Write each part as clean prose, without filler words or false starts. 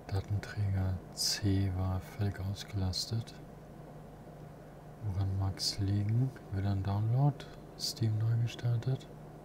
Datenträger C war völlig ausgelastet. Woran mag es liegen? Wieder ein Download? Steam neu gestartet?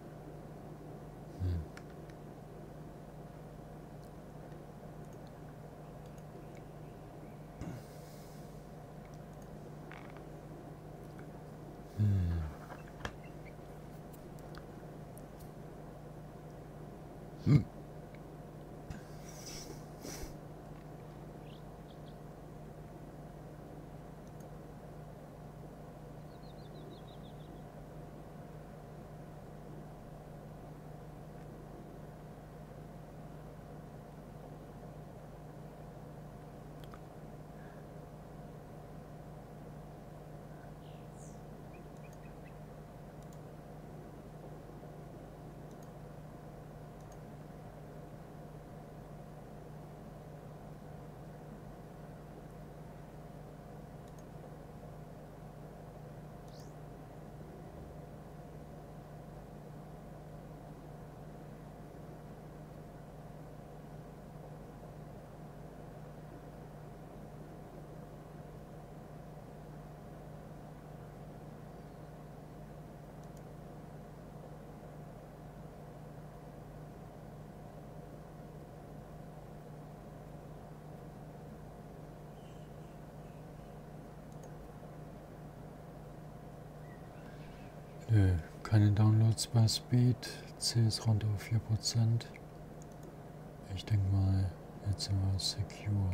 Nö, keine Downloads bei Speed. C ist runter auf 4%. Ich denke mal, jetzt sind wir secure.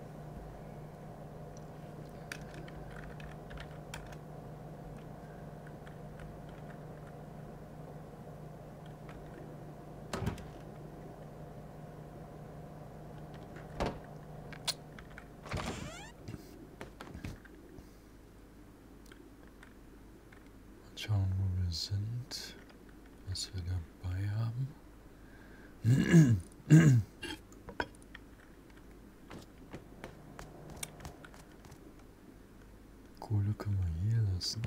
Schauen, wo wir sind, was wir dabei haben. Kohle können wir hier lassen.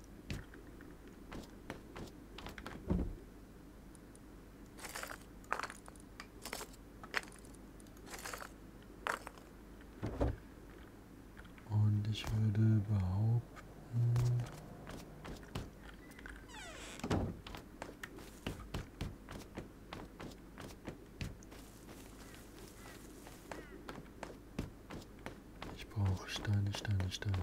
Und ich würde behaupten, ich brauche Steine, Steine, Steine.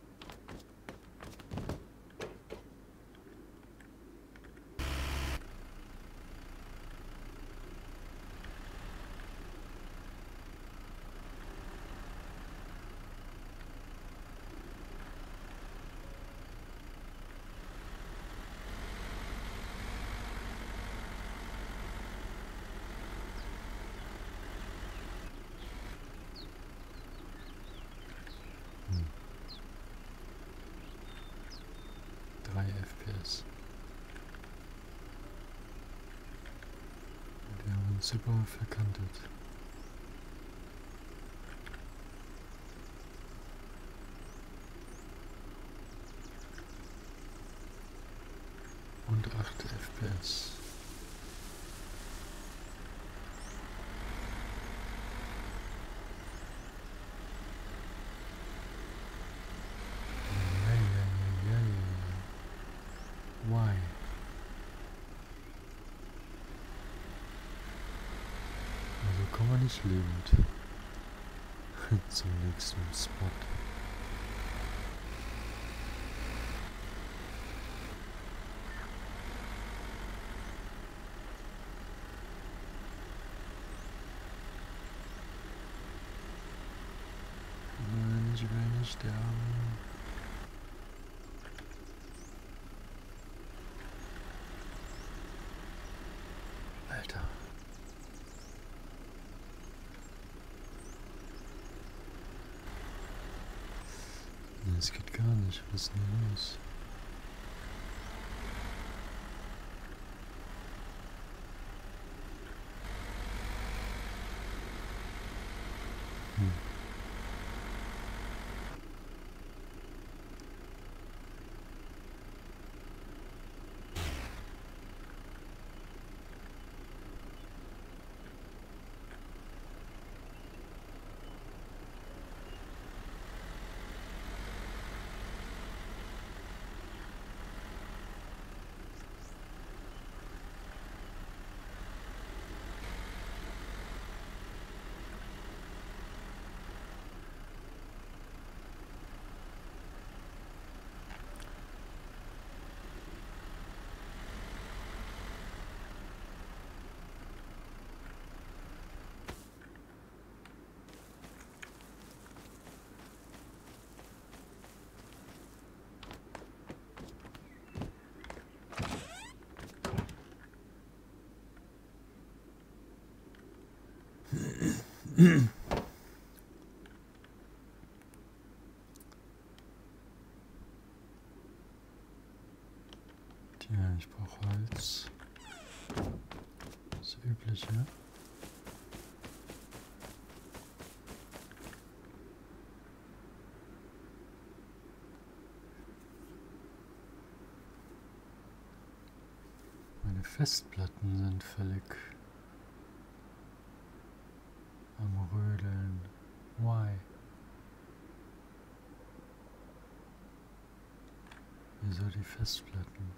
FPS. Und wir haben uns super verkantet. Und 8 FPS. Why? Also kommen wir nicht lebend zum nächsten Spot. Nein, ich will nicht sterben. Alter. Nee, es geht gar nicht. Was ist denn los? Tja, ich brauche Holz. Das Übliche. Meine Festplatten sind völlig am Rödeln. Why? Wieso die Festplatten?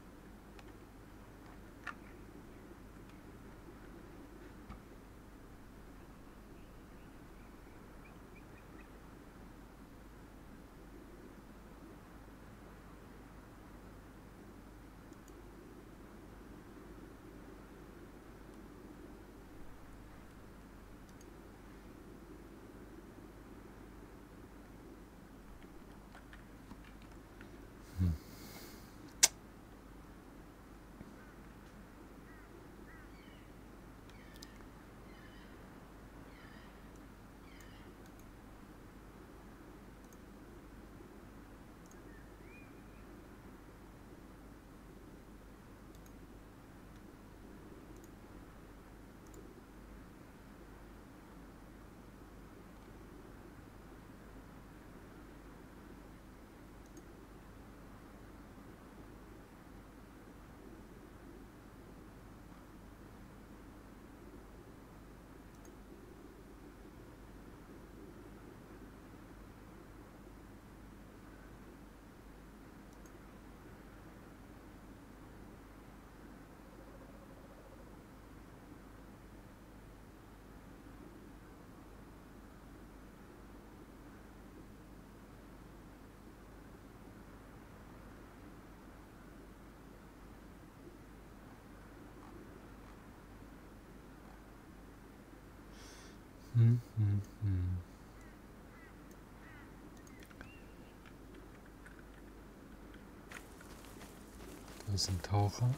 Da ist ein Taucher.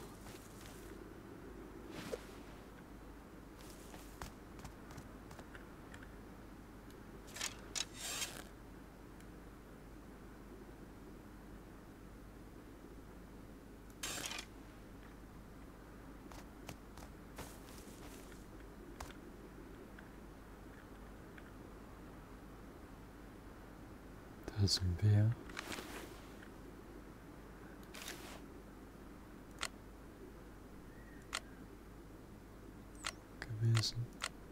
Da ist ein Bär. Gewesen.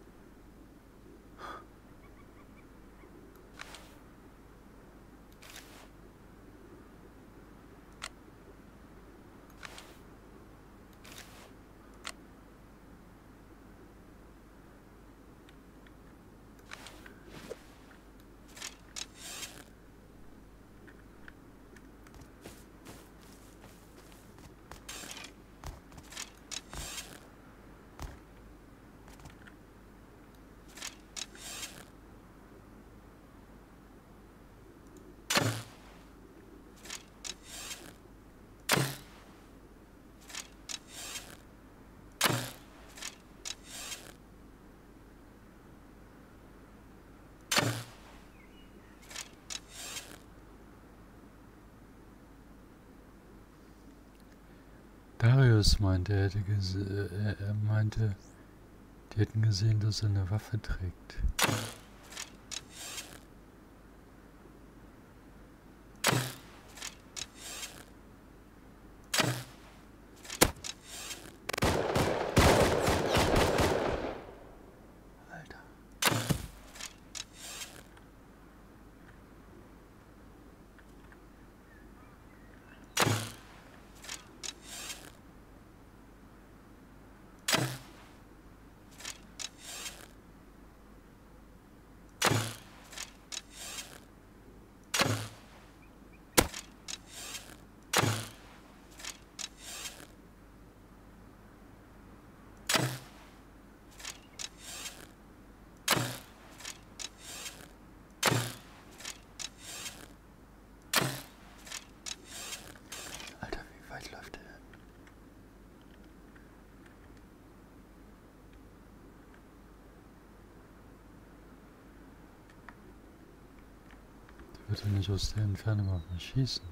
Darius meinte, er meinte, die hätten gesehen, dass er eine Waffe trägt. Alter. Bitte nicht aus der Entfernung auf mich schießen.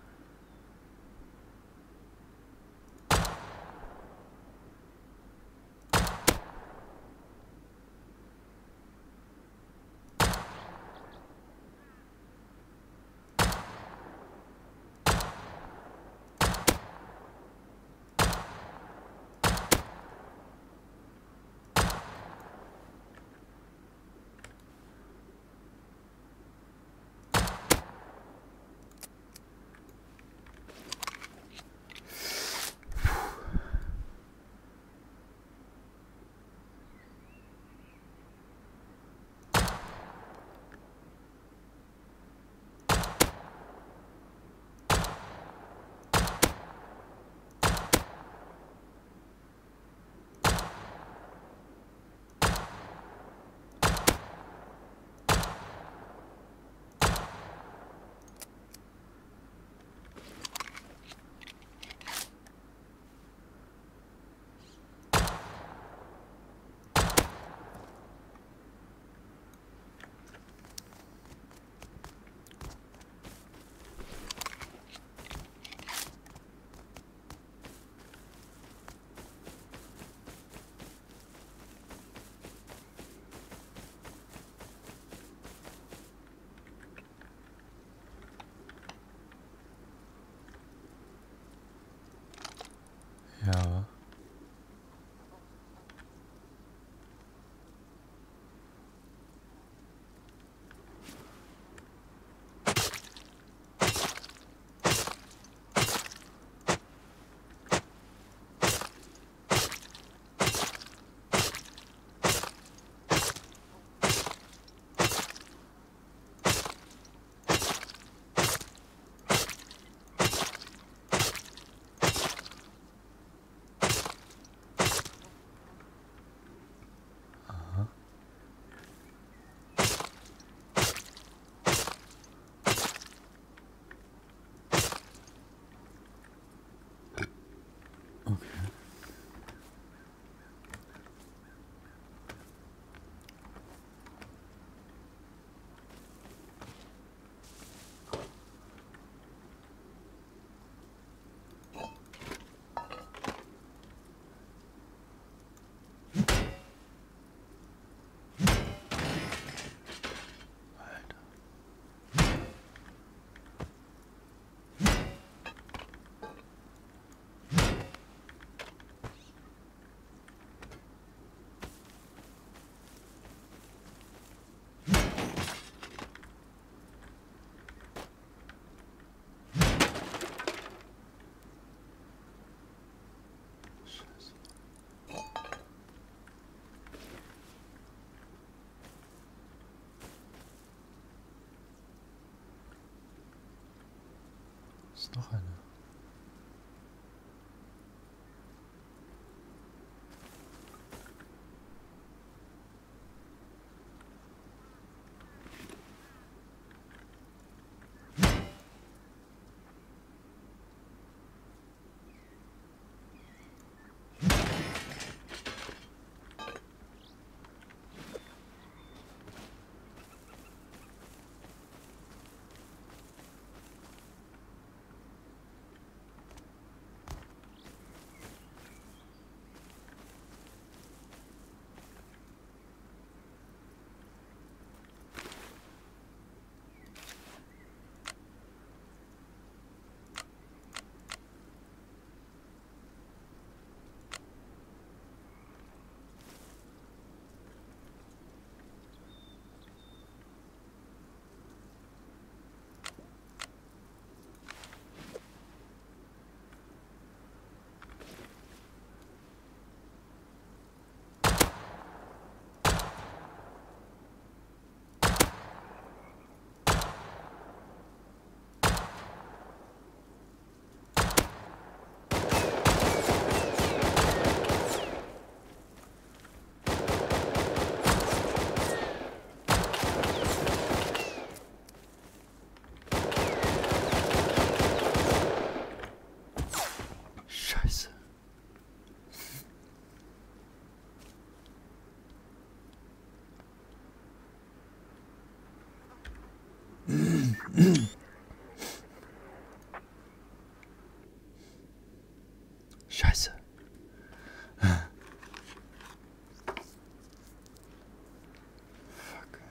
Ja. Aha. Okay. Alter. Scheiße. Ist noch einer. Scheiße. Fuck.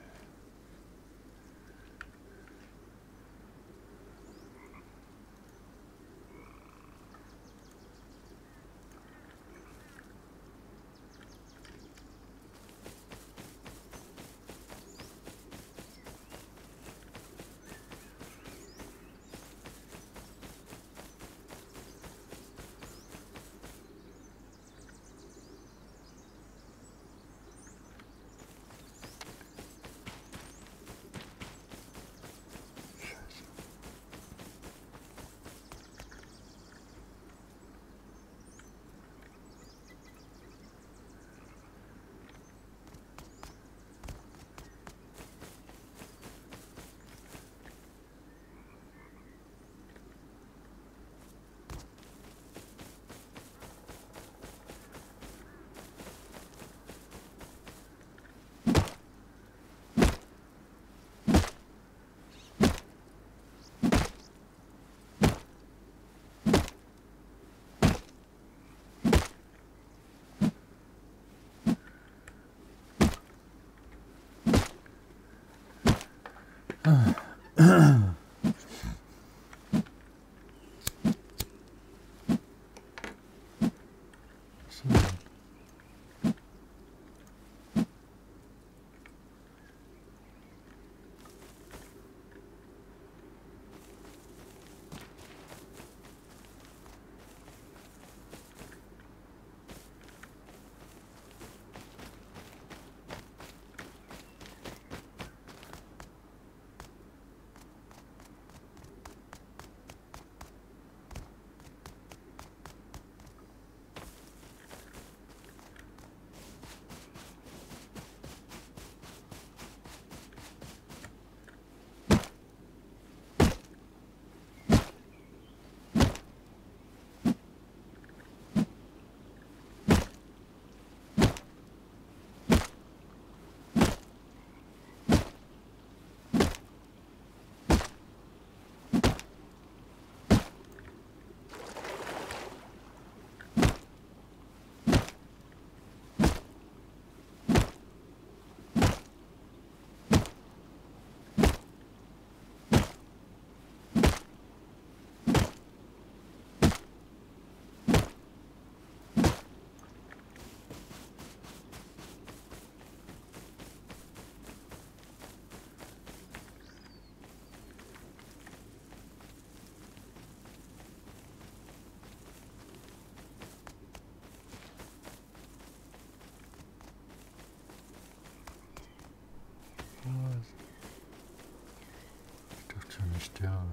Ich dachte schon, ich sterbe.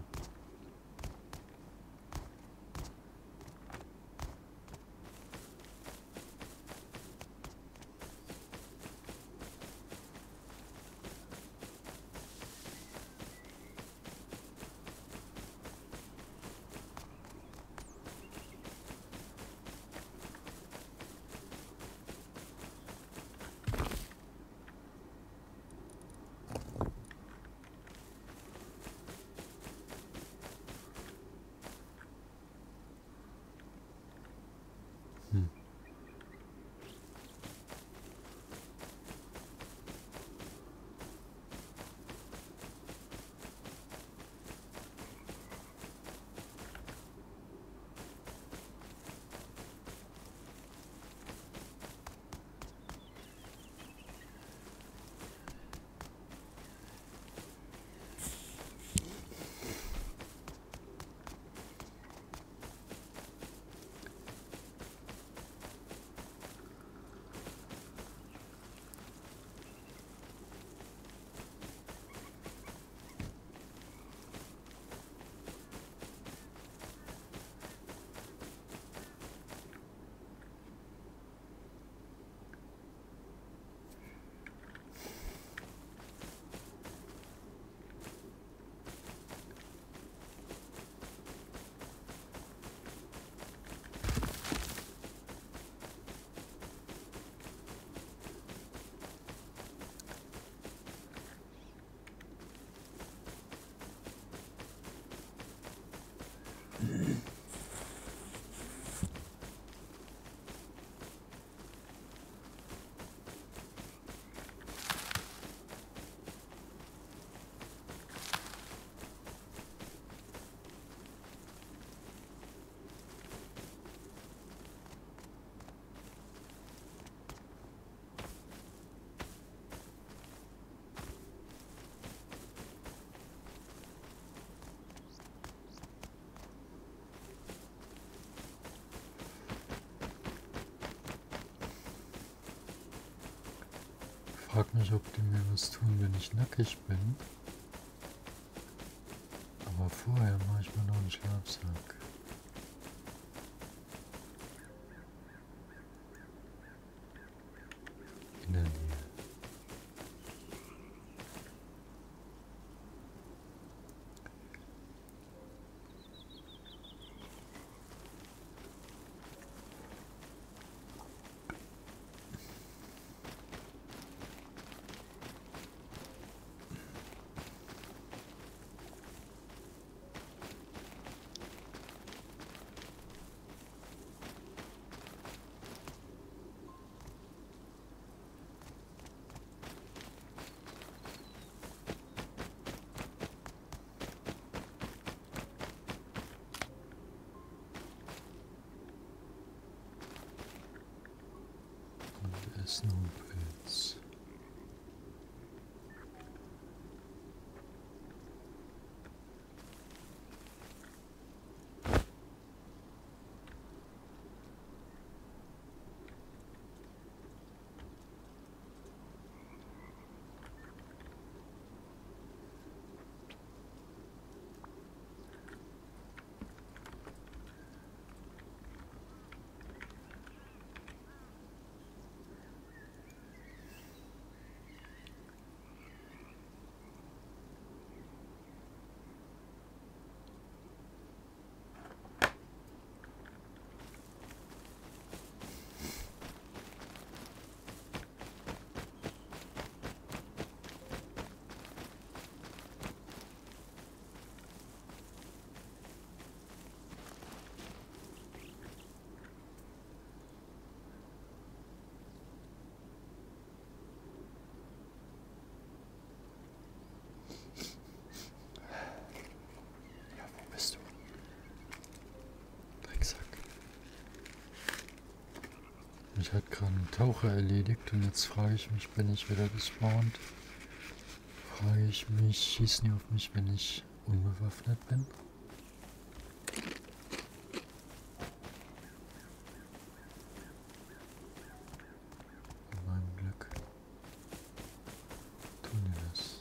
frag mich, ob die mir was tun, wenn ich nackig bin. Aber vorher mache ich mir noch einen Schlafsack. In der Nähe. Ist noch ein Pilz. Bist du? Drecksack. Mich hat gerade ein Taucher erledigt und jetzt frage ich mich, bin ich wieder gespawnt? Frage ich mich, schießen die auf mich, wenn ich unbewaffnet bin? Mit meinem Glück tun die das.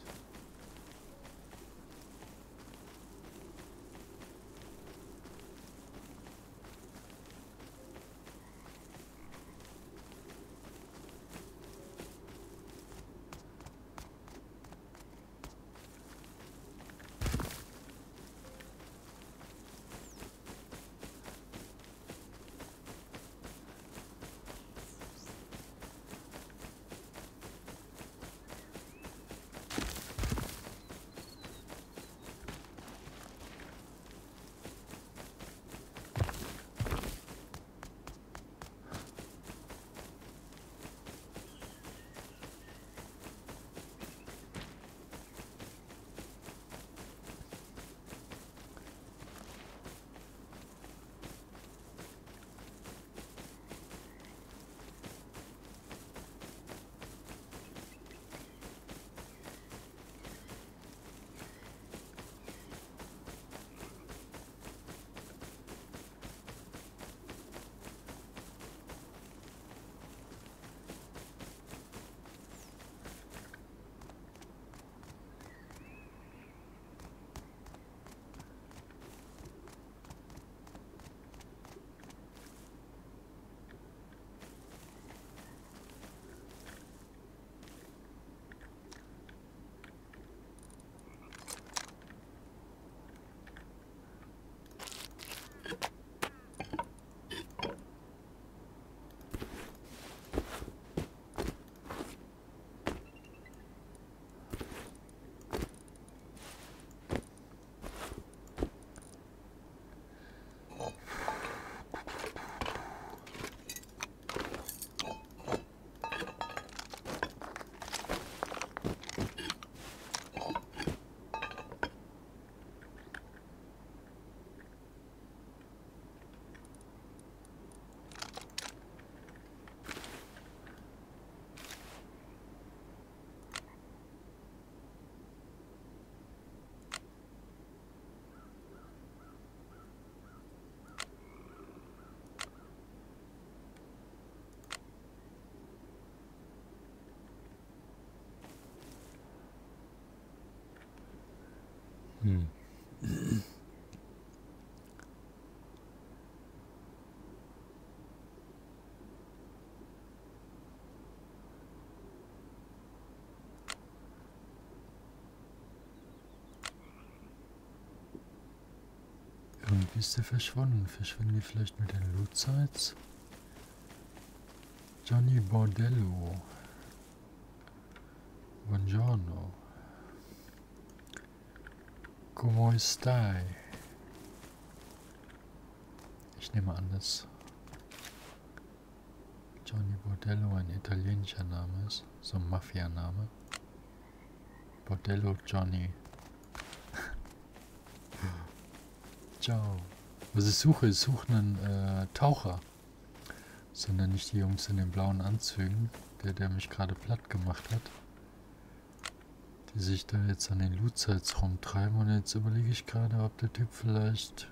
Hm. Irgendwie ist der verschwunden. Verschwinden die vielleicht mit den Loot Sites? Johnny Bordello. Buongiorno. Como stai? Ich nehme an, dass Johnny Bordello ein italienischer Name ist. So ein Mafia-Name. Bordello Johnny. Ciao. Was ich suche einen Taucher. Sondern nicht die Jungs in den blauen Anzügen, der mich gerade platt gemacht hat. Die sich da jetzt an den Loot-Sites rumtreiben. Und jetzt überlege ich gerade, ob der Typ vielleicht...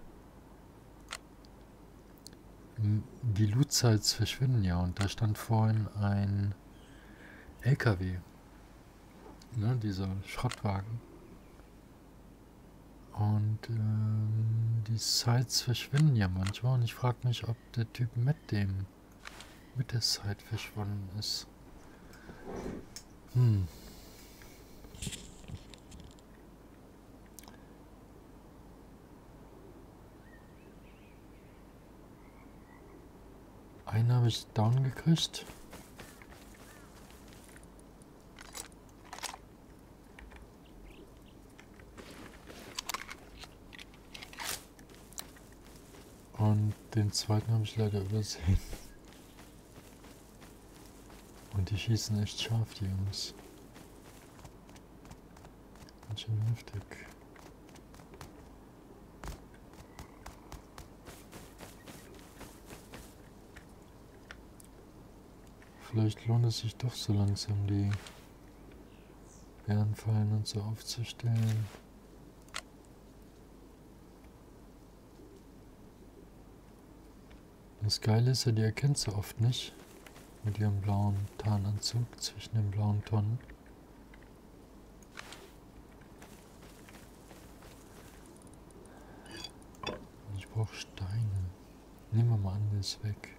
Die Loot-Sites verschwinden ja. Und da stand vorhin ein LKW. Ne, dieser Schrottwagen. Und die Sites verschwinden ja manchmal. Und ich frage mich, ob der Typ mit der Site verschwunden ist. Einen habe ich down gekriegt. Und den zweiten habe ich leider übersehen. Und die schießen echt scharf, die Jungs. Ganz schön heftig. Vielleicht lohnt es sich doch so langsam, die Bärenfallen und so aufzustellen. Das Geile ist ja, die erkennt sie oft nicht. Mit ihrem blauen Tarnanzug zwischen den blauen Tonnen. Und ich brauche Steine. Nehmen wir mal an, der ist weg.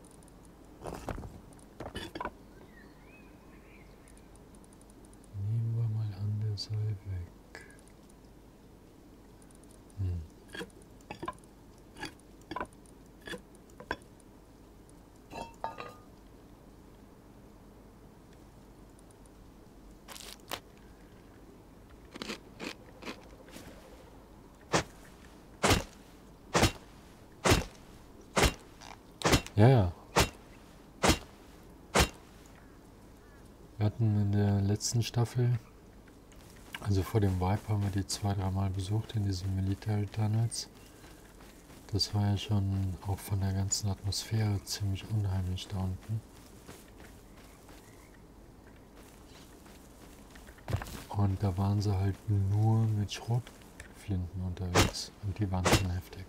Nehmen wir mal an, der sei weg. Ja, ja. Wir hatten in der letzten Staffel, also vor dem Vibe, haben wir die 2-3 Mal besucht in diesen Military Tunnels. Das war ja schon auch von der ganzen Atmosphäre ziemlich unheimlich da unten. Und da waren sie halt nur mit Schrotflinten unterwegs und die waren schon heftig.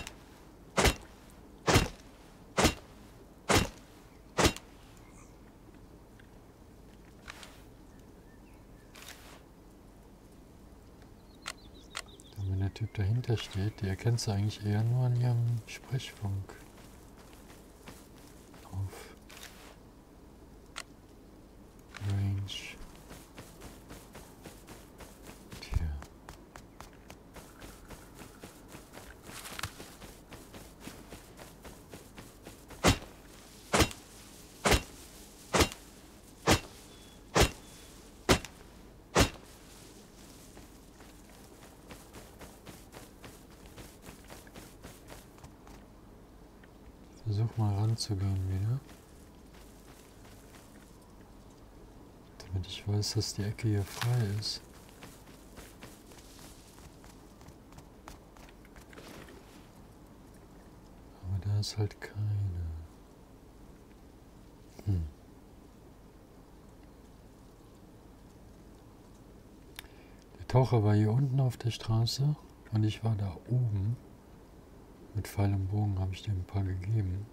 Wenn der Typ dahinter steht, die erkennst du eigentlich eher nur an ihrem Sprechfunk. Auf Range. Tja. Versuch mal ranzugehen wieder. Damit ich weiß, dass die Ecke hier frei ist. Aber da ist halt keine. Der Taucher war hier unten auf der Straße und ich war da oben. Mit Pfeil und Bogen habe ich dem ein paar gegeben.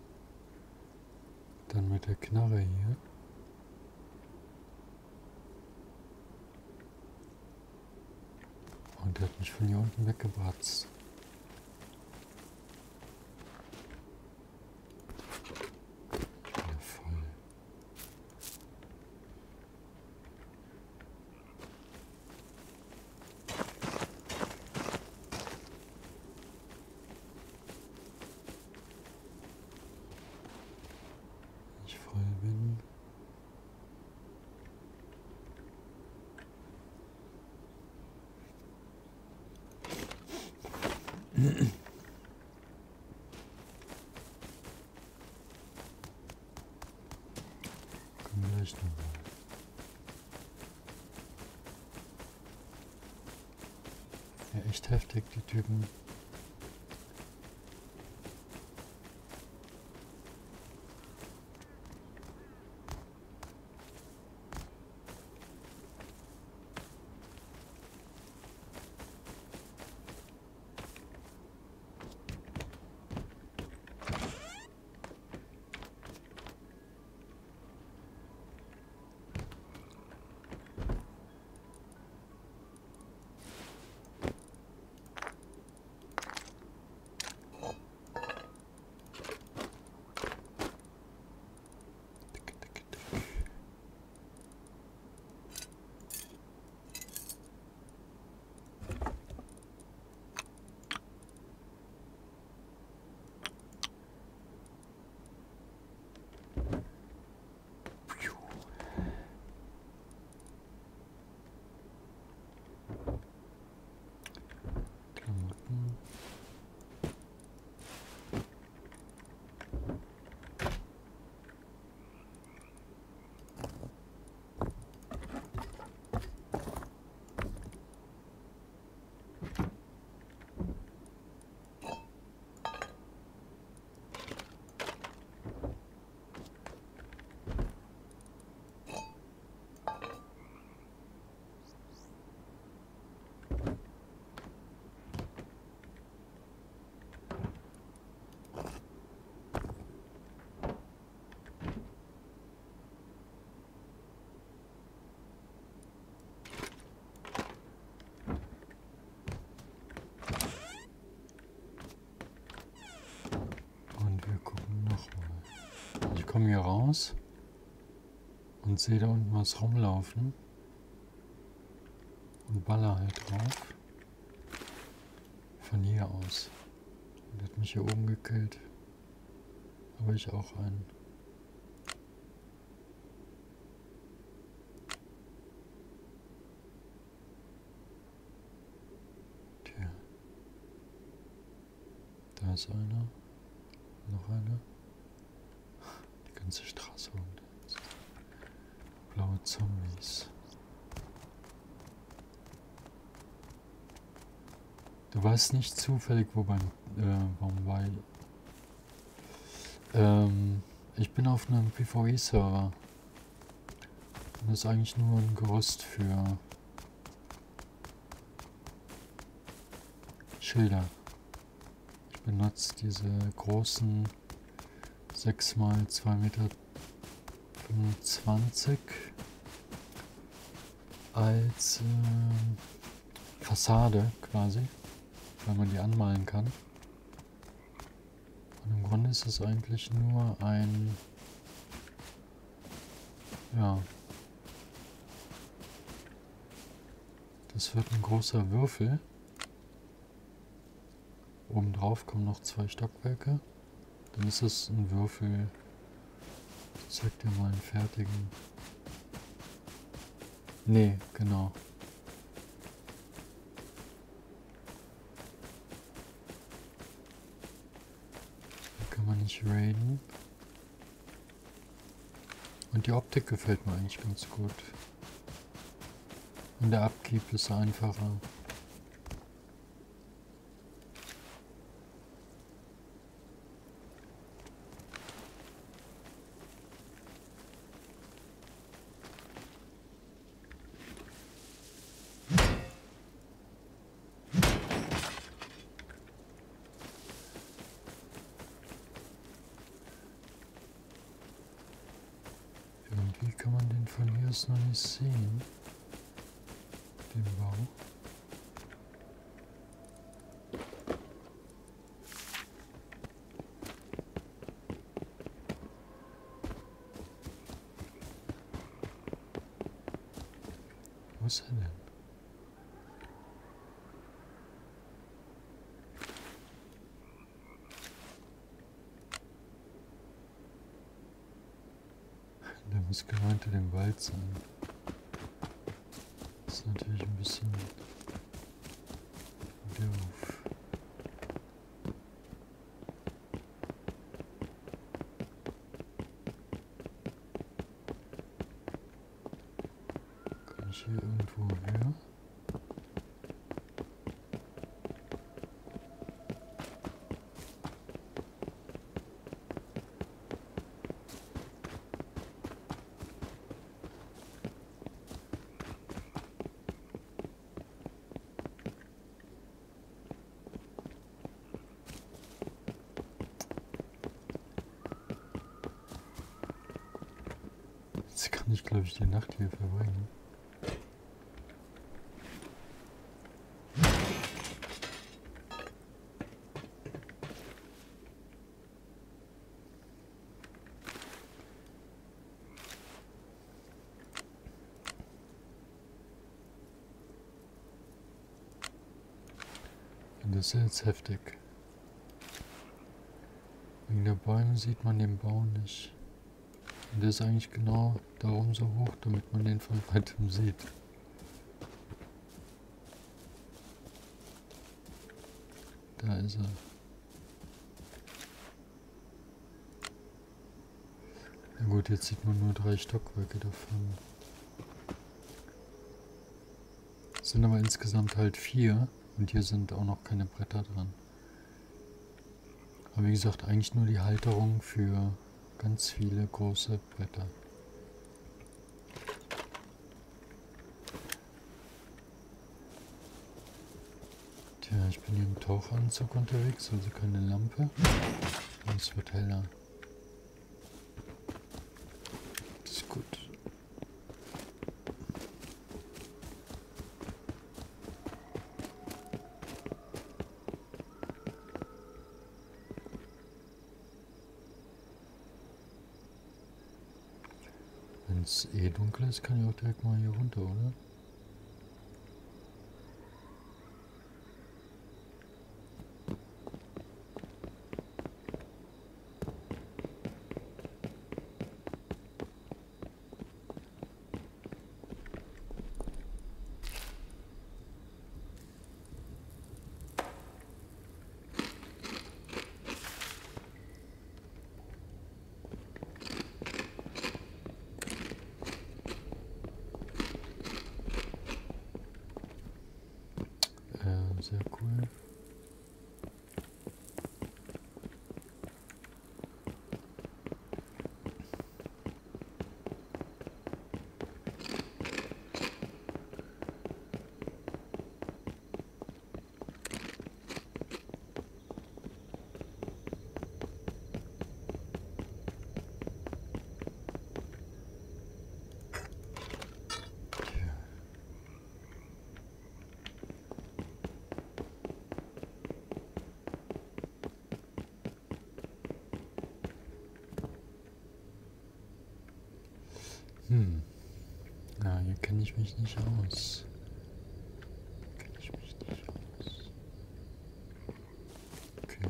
Dann mit der Knarre hier. Und Und der hat mich von hier unten weggebratzt. Ja, voll. Wenn ich voll bin. Kommen gleich nochmal. Ja, echt heftig, die Typen. Klamotten. Und wir gucken nochmal. Ich komme hier raus und sehe da unten was rumlaufen und baller halt drauf. Von hier aus. Und hat mich hier oben gekillt. Aber ich auch einen. Tja. Da ist einer. Noch einer. Die ganze Straße runter. Blaue Zombies. Du weißt nicht zufällig, wo wobei. Ich bin auf einem PvE-Server. Und das ist eigentlich nur ein Gerüst für Schilder. Ich benutze diese großen 6x2,25 Meter als Fassade quasi, weil man die anmalen kann. Und im Grunde ist es eigentlich nur ein, ja, das wird ein großer Würfel. Oben drauf kommen noch 2 Stockwerke. Dann ist es ein Würfel. Ich zeig dir mal einen fertigen. Nee, genau. Da kann man nicht raiden. Und die Optik gefällt mir eigentlich ganz gut. Und der Upkeep ist einfacher. Irgendwie kann man den von hier aus noch nicht sehen. Den Bau. Wo ist er denn? Der muss genau hinter dem Wald sein. Das ist natürlich ein bisschen doof. Kann ich hier irgendwo höher? Jetzt kann ich, glaube ich, die Nacht hier verbringen. Und das ist jetzt heftig. Wegen der Bäume sieht man den Baum nicht. Und der ist eigentlich genau darum so hoch, damit man den von weitem sieht. Da ist er. Na gut, jetzt sieht man nur 3 Stockwerke davon. Es sind aber insgesamt halt 4 und hier sind auch noch keine Bretter dran. Aber wie gesagt, eigentlich nur die Halterung für ganz viele große Bretter. Tja, ich bin hier im Tauchanzug unterwegs, also keine Lampe. Und es wird heller. Das ist gut. Wenn es eh dunkel ist, kann ich auch direkt mal hier runter, oder? Sehr cool. Ja, hier kenne ich mich nicht aus. Kenne ich mich nicht aus. Okay.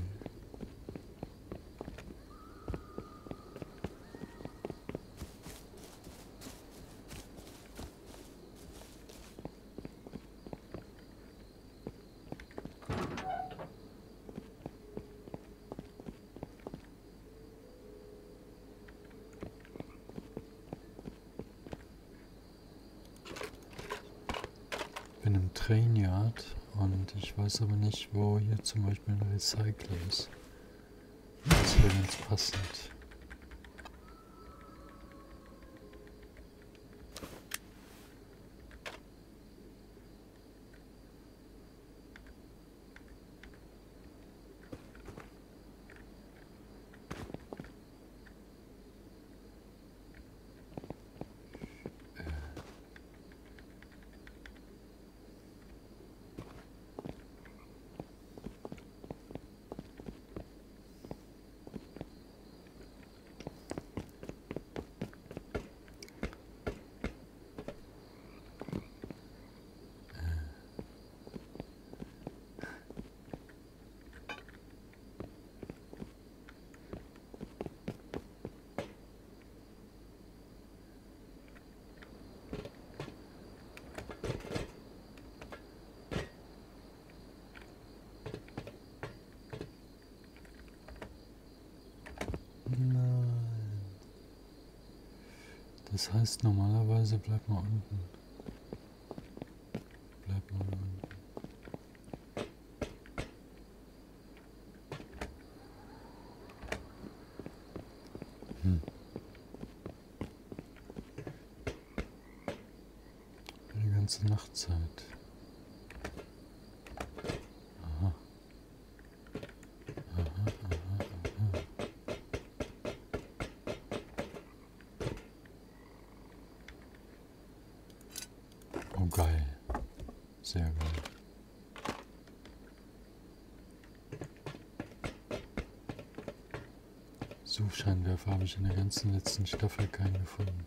Ich bin im Trainyard und ich weiß aber nicht, wo hier zum Beispiel ein Recycler ist. Das wäre ganz passend. Das heißt, normalerweise bleibt man unten. Bleibt man unten. Die ganze Nachtzeit. Aha. Aha, aha, aha. Oh geil. Sehr geil. Suchscheinwerfer habe ich in der ganzen letzten Staffel keinen gefunden.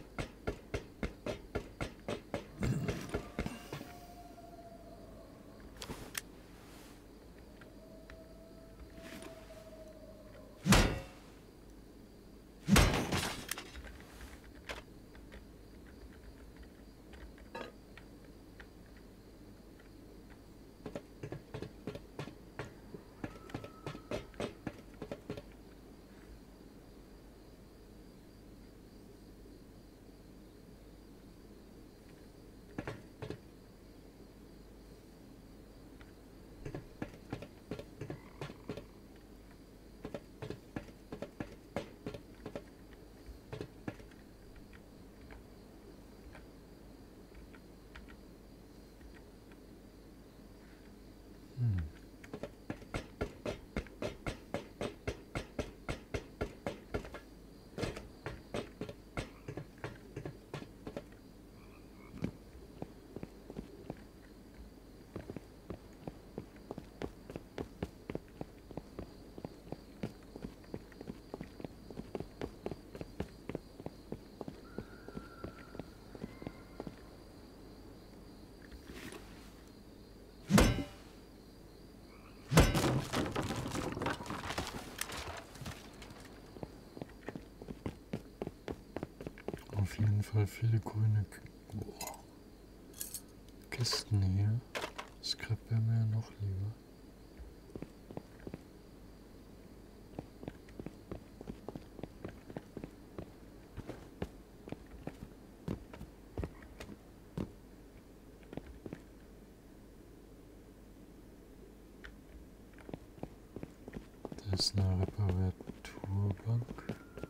Auf jeden Fall viele grüne Kisten hier. Scrap wäre mir ja noch lieber. Da ist eine Reparaturbank.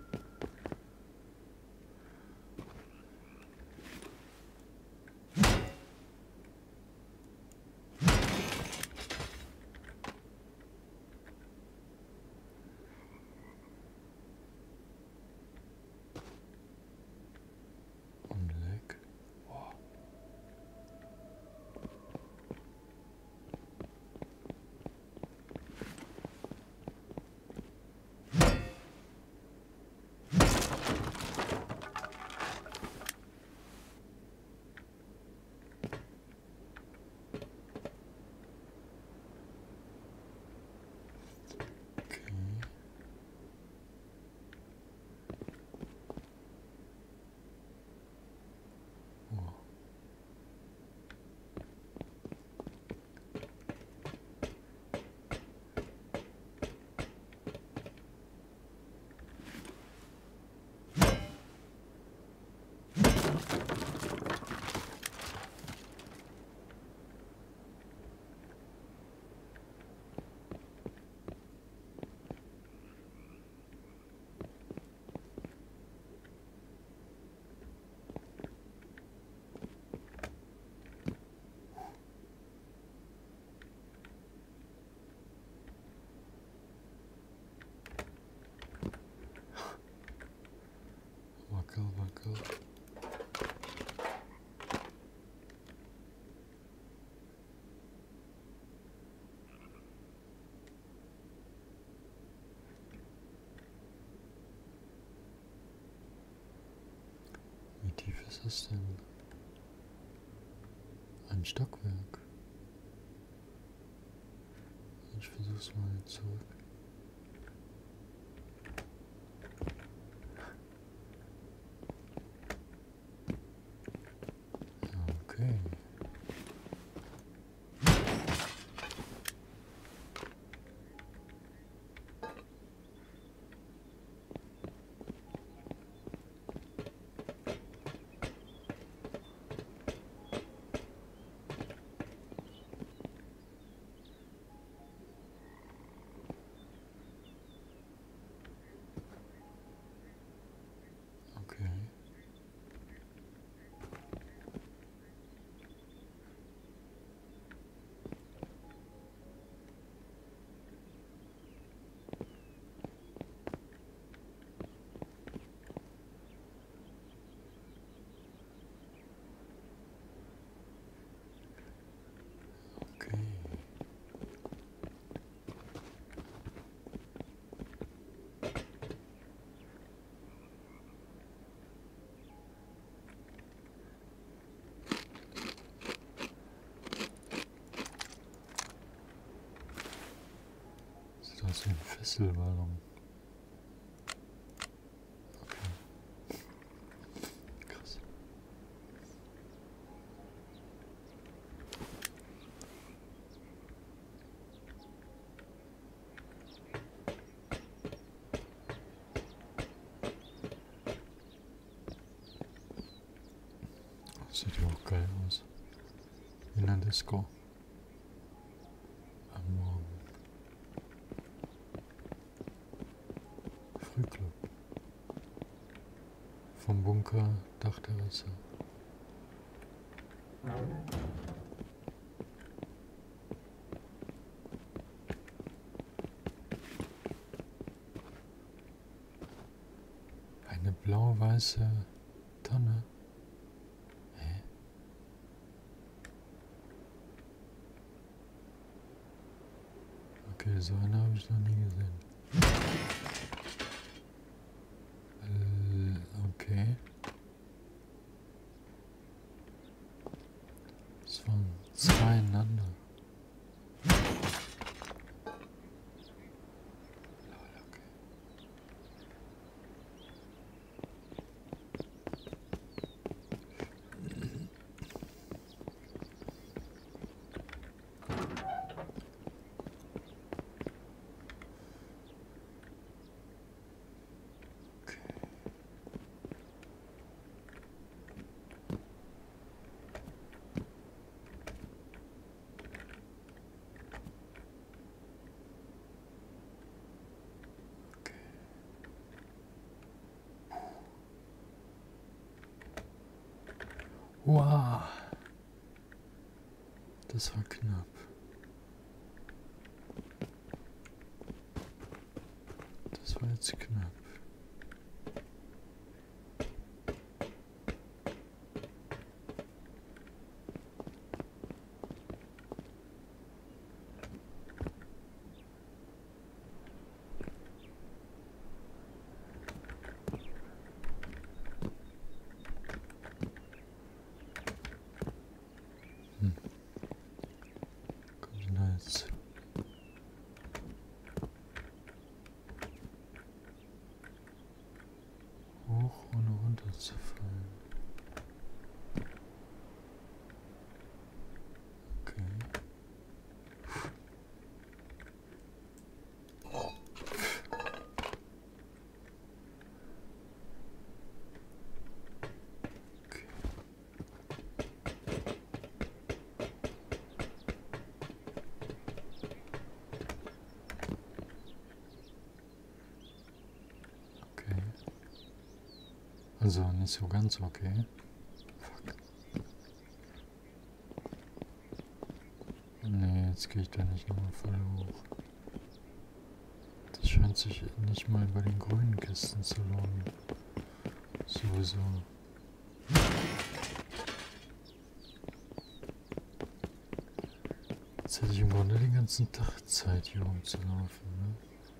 Wackel. Wie tief ist das denn? Ein Stockwerk. Ich versuch's mal zurück. Okay. ist wie ein Fesselballon. Okay. Krass. Das sieht ja auch geil aus. In der Disco. Am Morgen. Frühclub. Vom Bunker, Dachterrasse. Eine blau-weiße Tonne. Hä? Okay, so eine habe ich noch nie gesehen. Okay. Das waren zwei ineinander. Wow, das war knapp. Das war jetzt knapp. Kommt denn da jetzt? Hoch, ohne runterzufallen. Okay. Okay. Also nicht so ganz okay. Fuck. Nee, jetzt gehe ich da nicht nochmal voll hoch. Das scheint sich nicht mal bei den grünen Kisten zu lohnen. Sowieso. Jetzt hätte ich im Grunde den ganzen Tag Zeit, hier rumzulaufen, ne?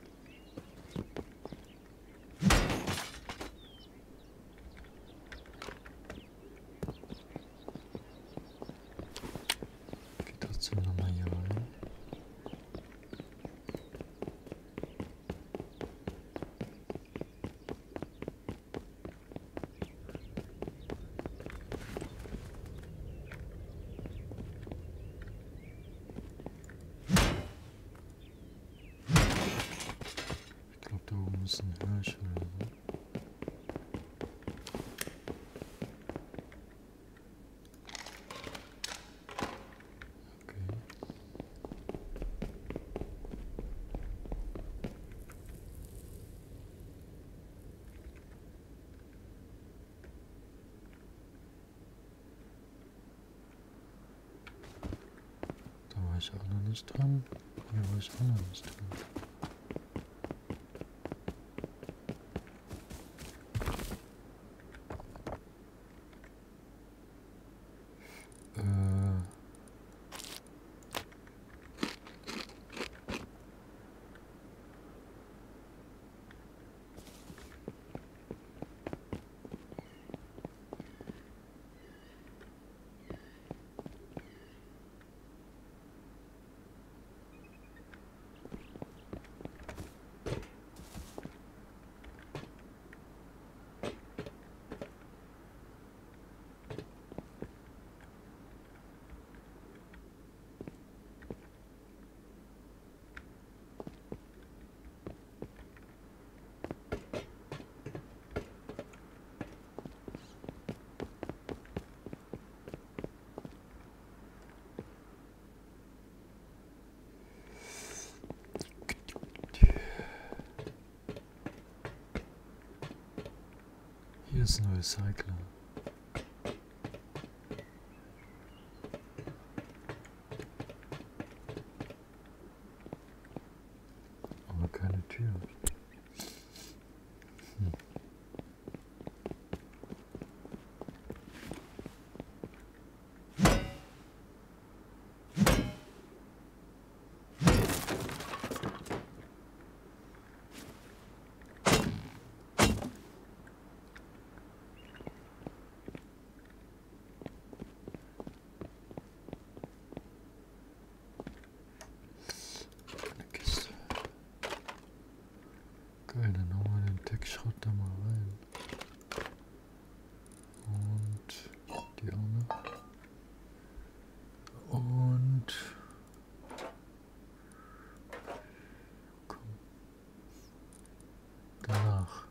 Geht trotzdem nochmal hier rein. Ich glaube, da oben ist ein Hirsch oder so. Okay. Da war ich auch noch nicht dran. Hier war ich auch noch nicht dran. hier ist ein Recycler. Aber keine Tür. Geil, dann hauen wir den Tech-Schrott da mal rein. Und die auch noch. Und komm. Danach.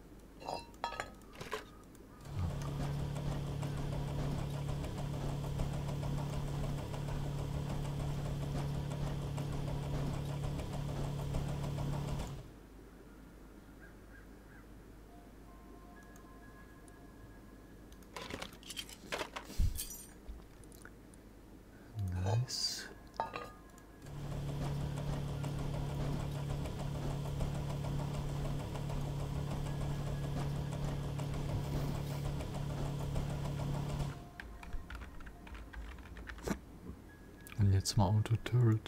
Nice. Und jetzt mal Auto-Turret.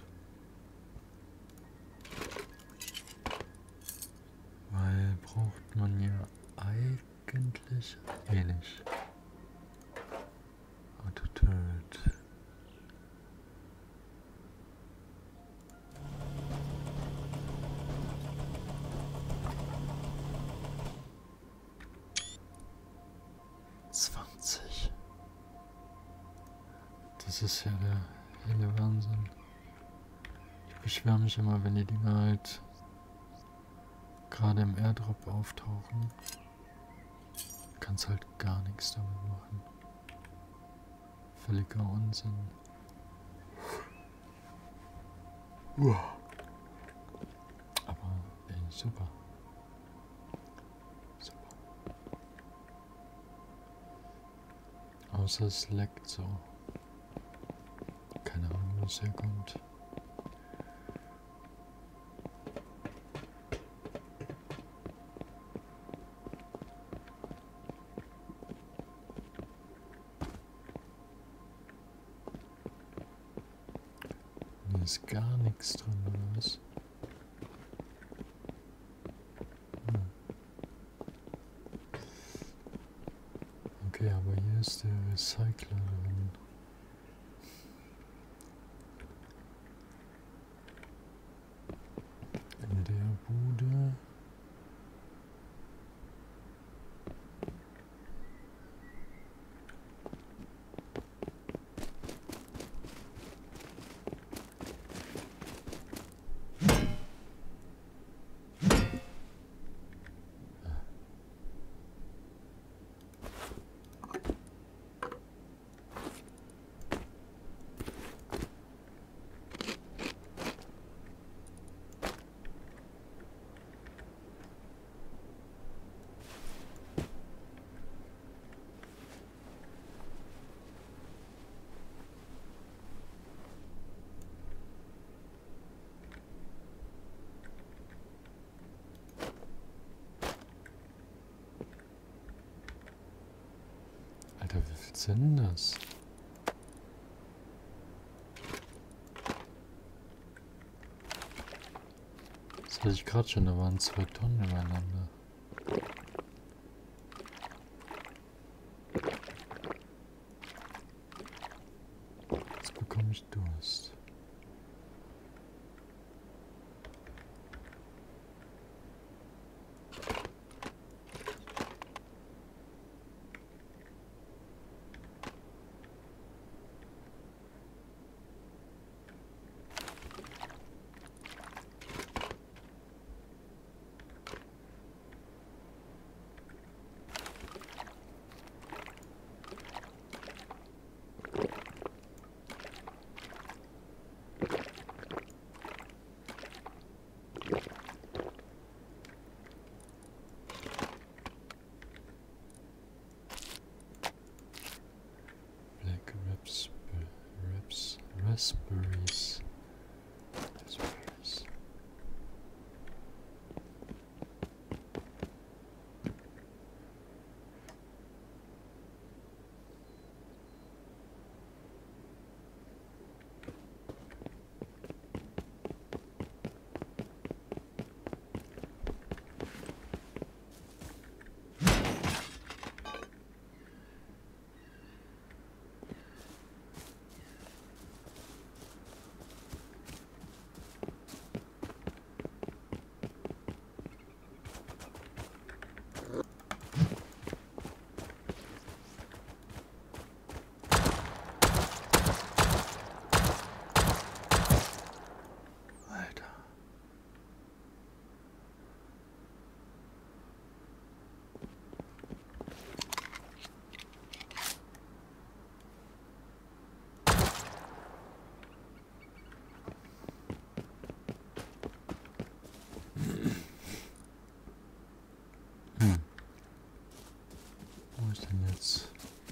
Weil braucht man ja eigentlich wenig. Auto-Turret. Das ist ja der helle Wahnsinn. Ich beschwere mich immer, wenn die Dinger halt gerade im Airdrop auftauchen. Kannst halt gar nichts damit machen. Völliger Unsinn. Aber ey, super. Super. Außer es leckt so. Keine Ahnung, wo es herkommt. Hier ist gar nichts drin, oder was? Okay, aber hier ist der Recycler drin. In der Bude. Alter, wie viel sind das? Das hatte ich gerade schon, da waren 2 Tonnen übereinander. Jetzt bekomme ich Durst. Raspberries. Raspberries. Wo ist denn jetzt?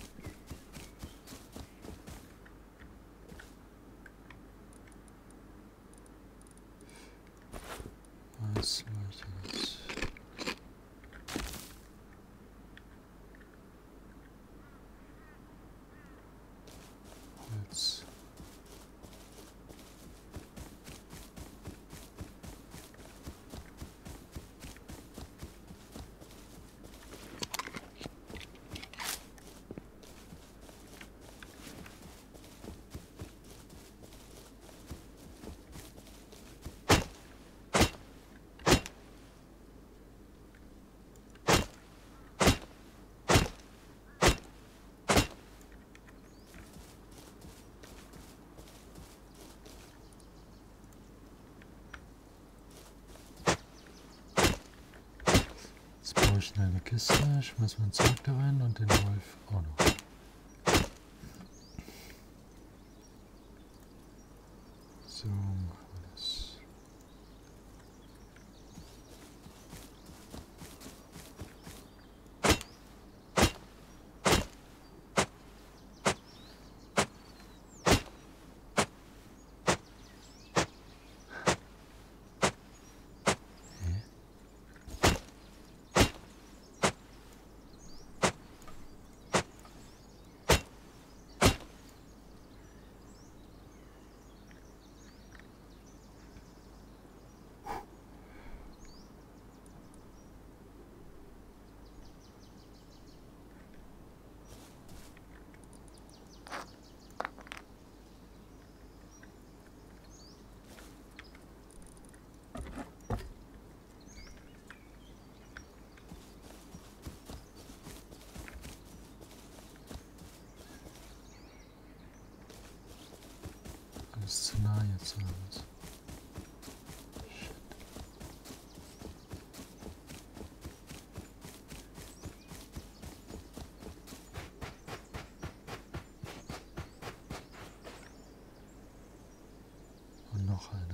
Was war ich denn jetzt? Holz. Jetzt baue ich schnell eine Kiste, schmeiß mein Zeug da rein und den Wolf auch noch. So machen wir das. Alles zu nah jetzt oder was? Und noch einer.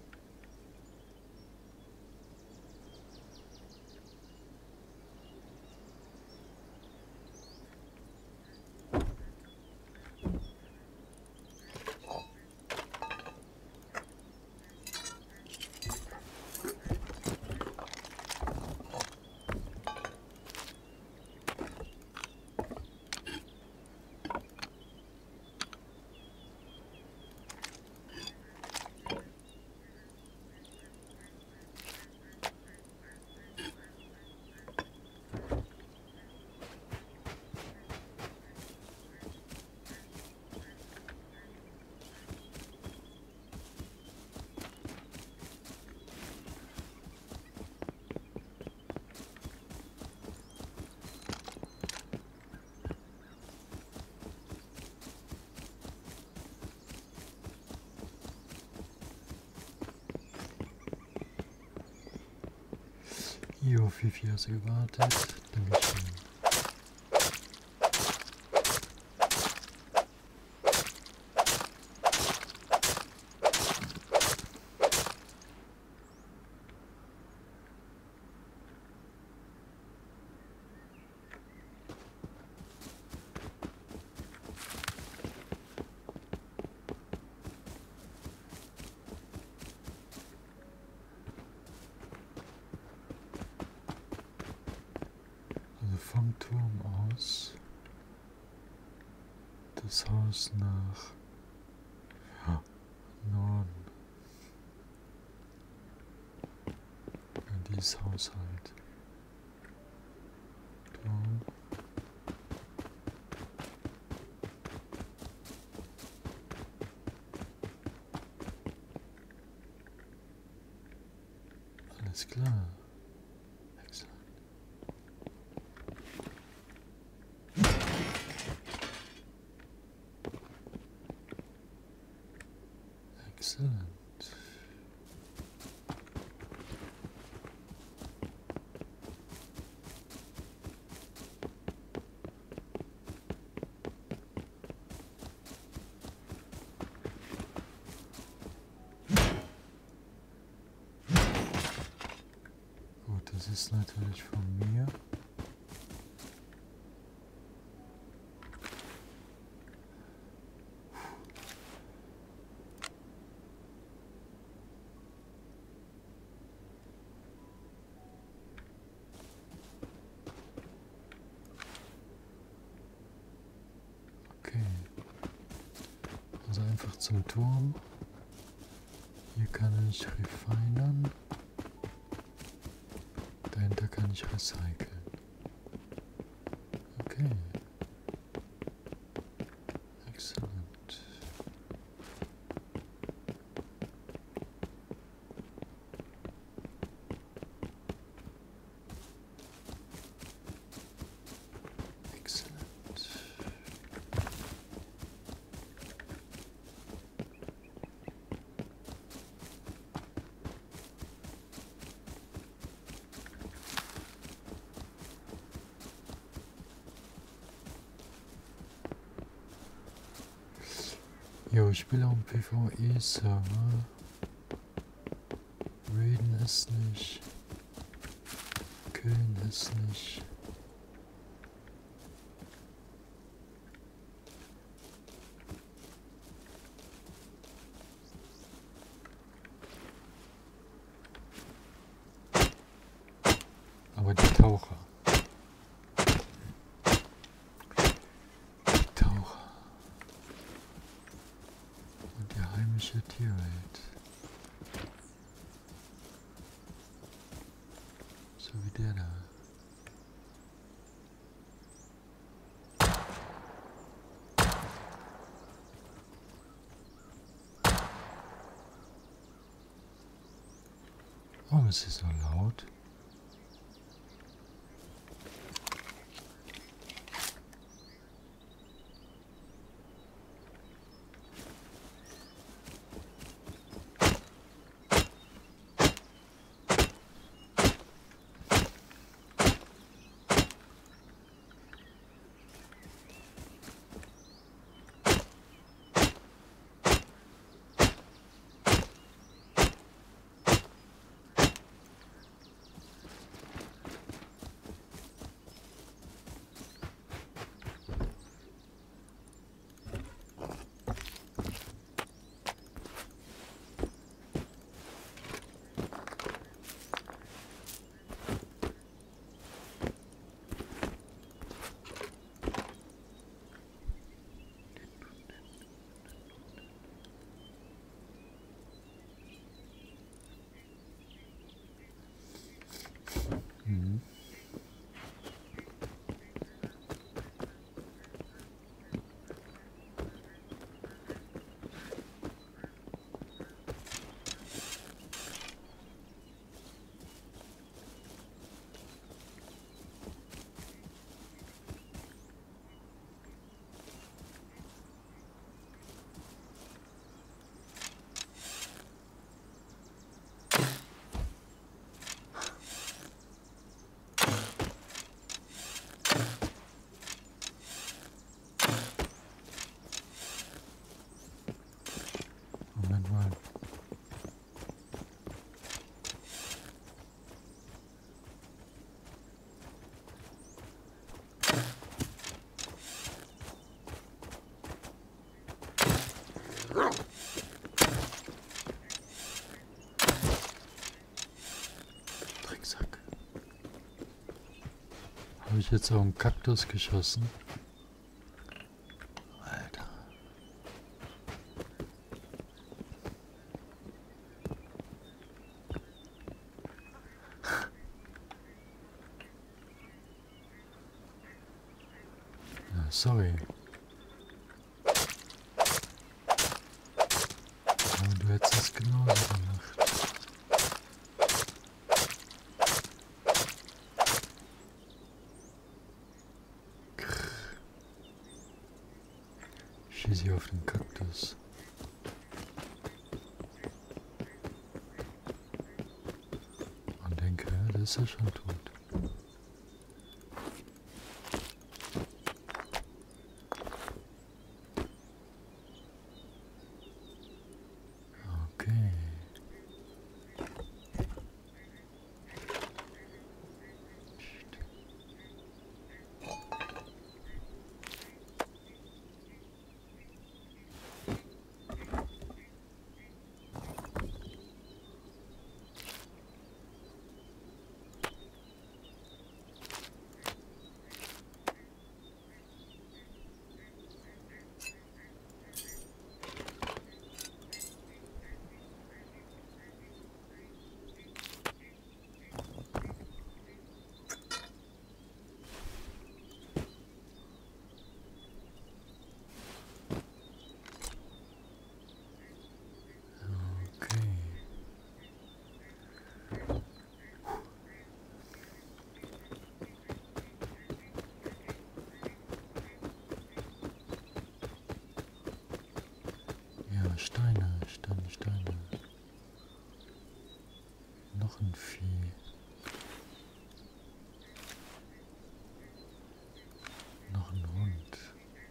Jo, Fifi, hast du gewartet? Dankeschön. das Haus nach Norden. Ja, dieses Haus halt. Da. Alles klar. Excellent. Excellent. Gut, das ist natürlich von mir. Okay. Also einfach zum Turm. Hier kann ich refinern. Dahinter kann ich recyceln. Okay. Excellent. Excellent. Jo, ich spiele auch einen PvE-Server. Raiden ist nicht. Killen ist nicht. Aber die Taucher. Die Taucher. Und die heimische Tierwelt. So wie der da. Oh, es ist so laut. Mhm. Moment mal. Drecksack. Habe ich jetzt auf einen Kaktus geschossen? Alter. sorry. Aber du hättest es genauso gemacht. Schieße auf den Kaktus. Und denke, das ist ja schon tot. Okay. Steine, Steine, Steine. Noch ein Vieh. Noch ein Hund.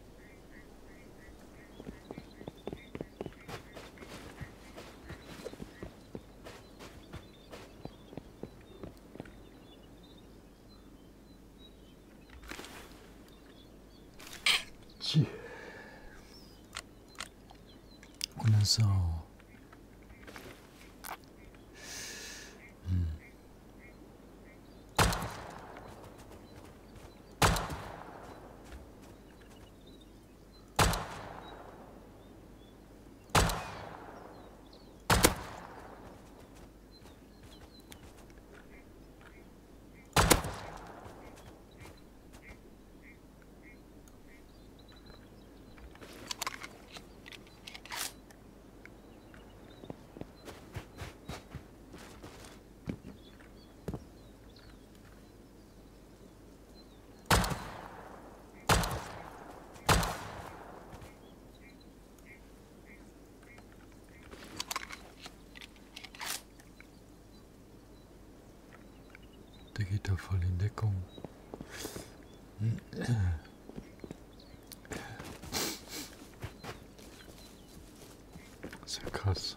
Tja. Und eine Sau. Der geht da voll in Deckung. Ist ja krass.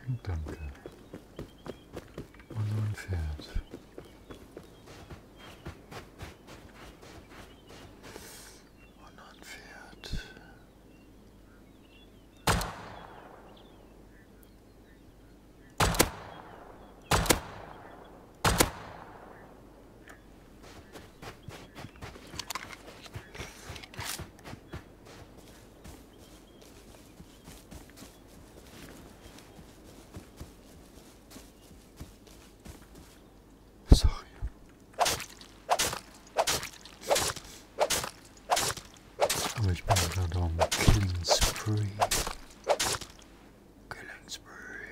Danke. Und noch ein Pferd. Und noch ein Pferd. Sorry. Aber ich bin gerade am Killing Spree. Killing Spree.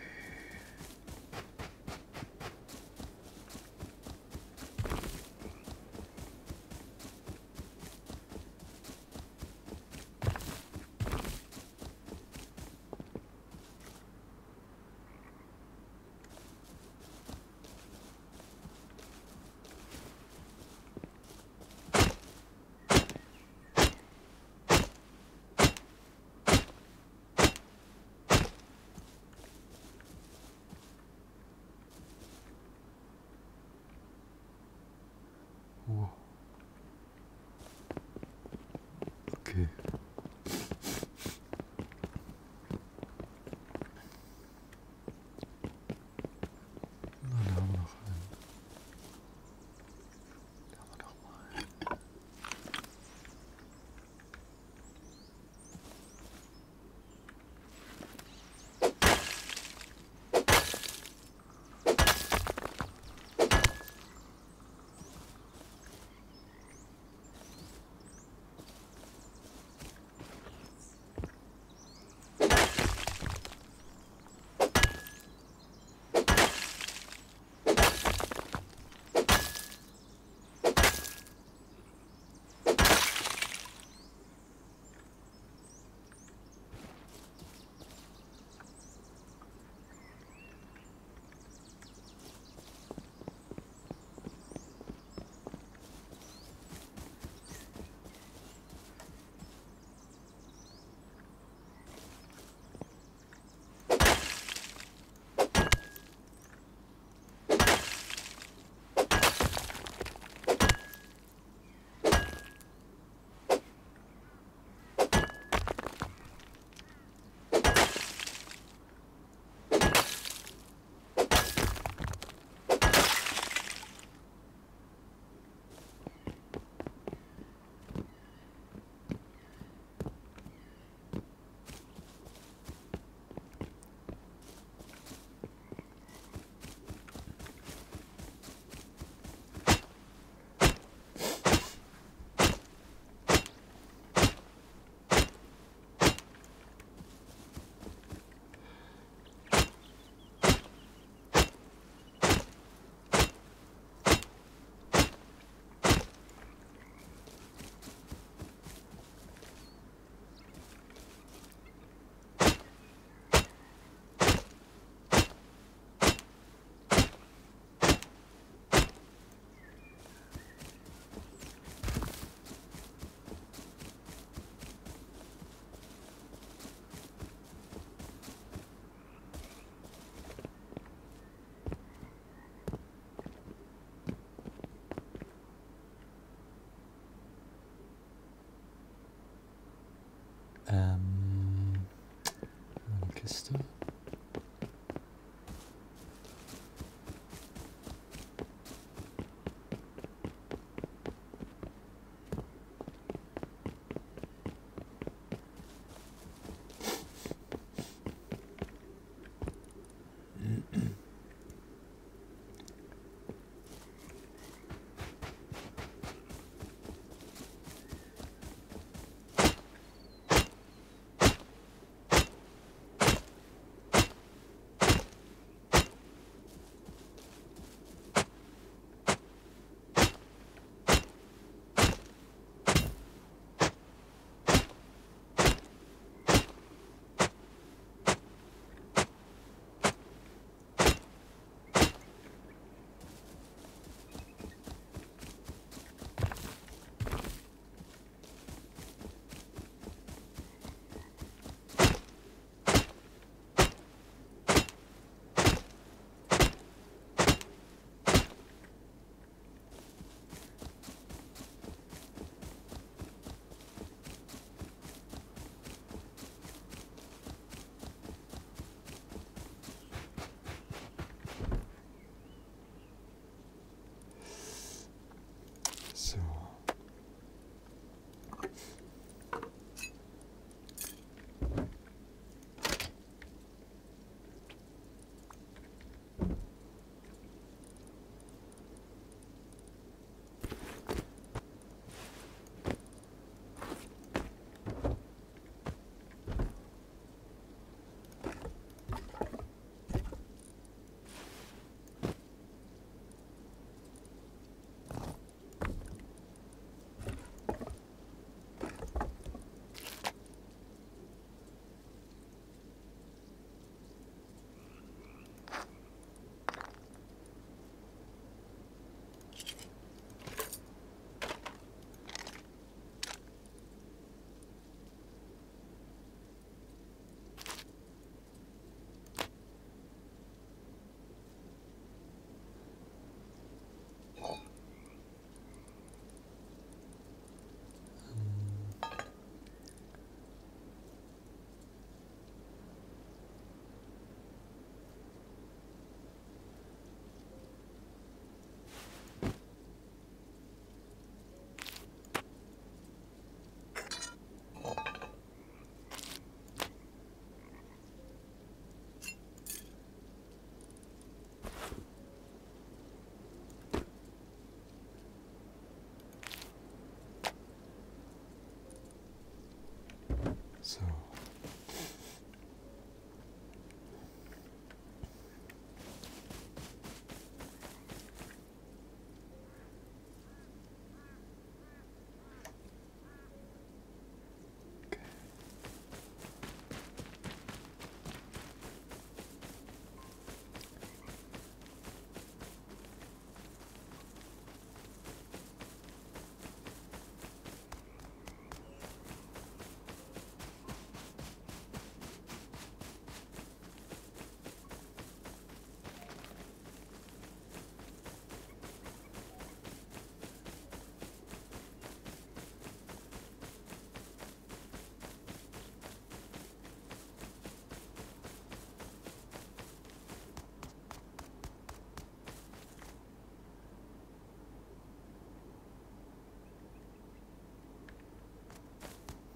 Oh. Okay. Na, da haben wir noch einen. Da haben wir doch mal. Eine Kiste.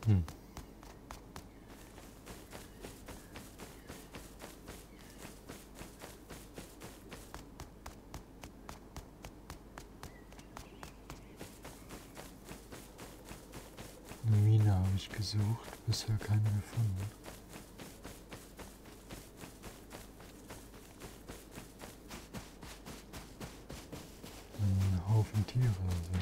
Hm. Eine Mine habe ich gesucht, bisher keine gefunden. Ein Haufen Tiere also.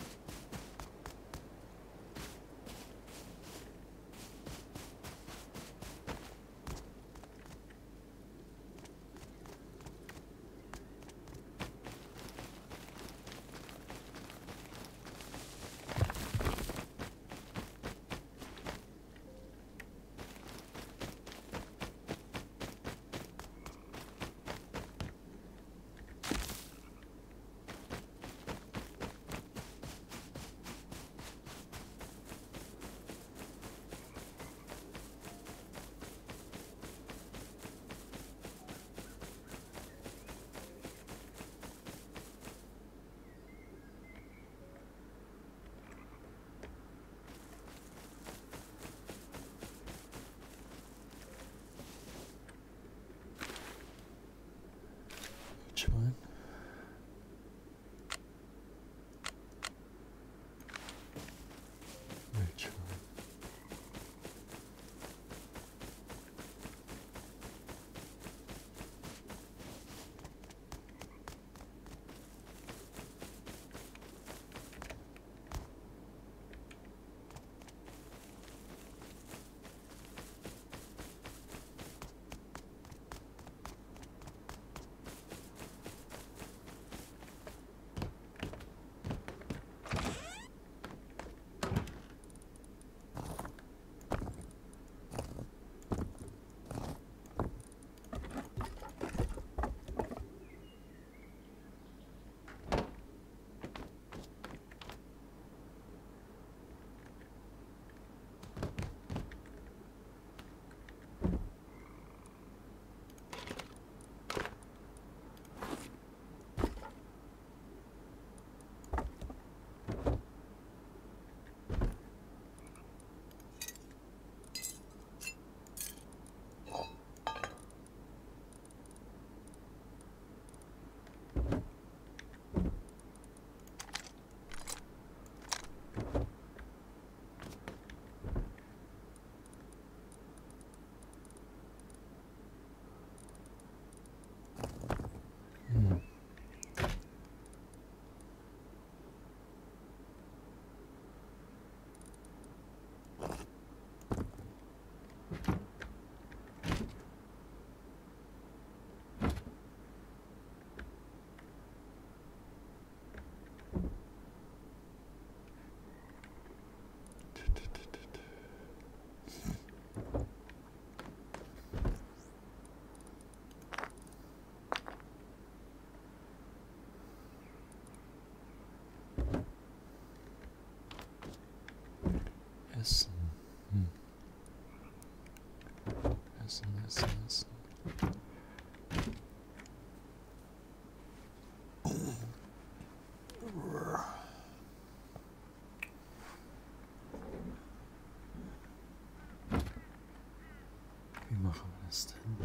Wildschwein. Wildschwein. Hm. Essen. Hm. Essen, Essen, Essen. Wie machen wir das denn?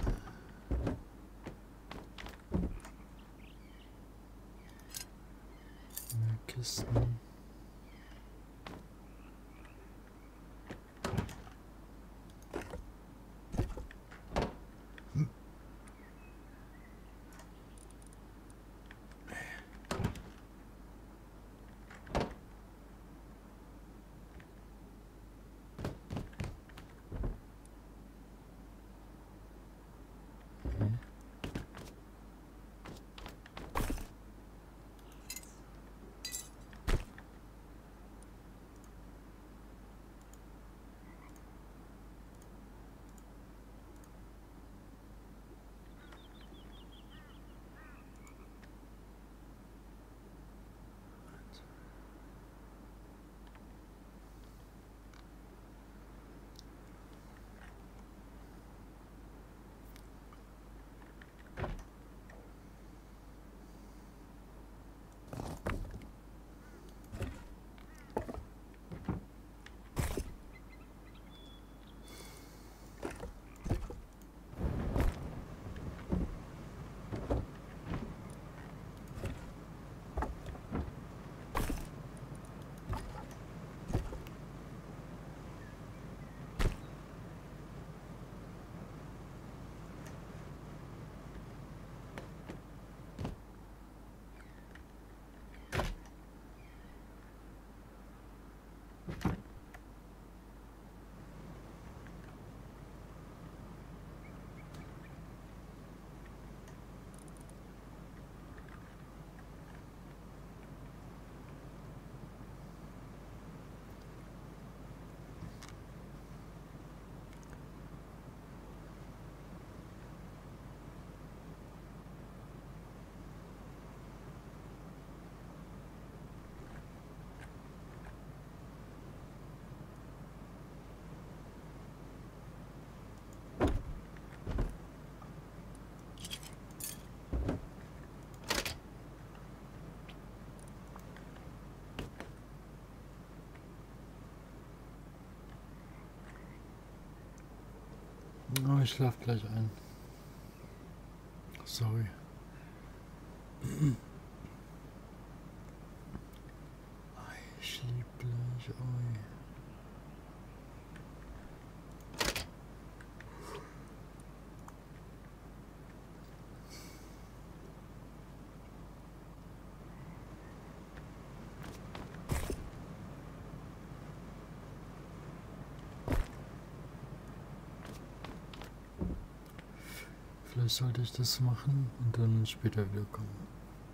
Mehr Kisten. ich schlaf gleich ein. Sorry. Ich lieb gleich euch. Vielleicht sollte ich das machen und dann später wiederkommen.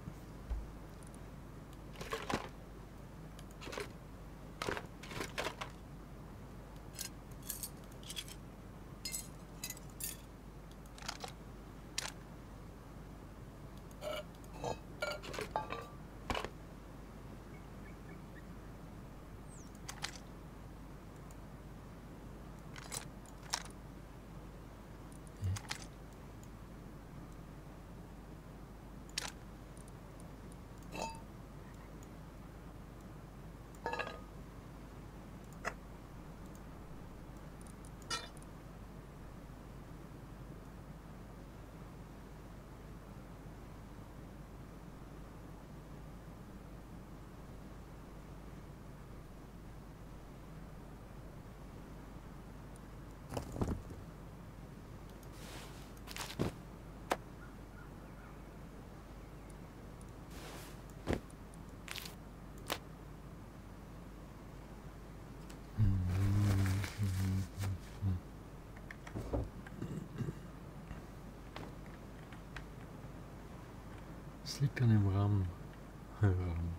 Es liegt an dem Rahmen. Warum?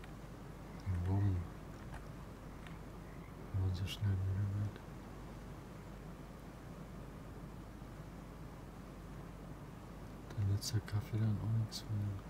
Wenn man so schnell müde wird. Dann nützt der Kaffee dann auch nichts mehr.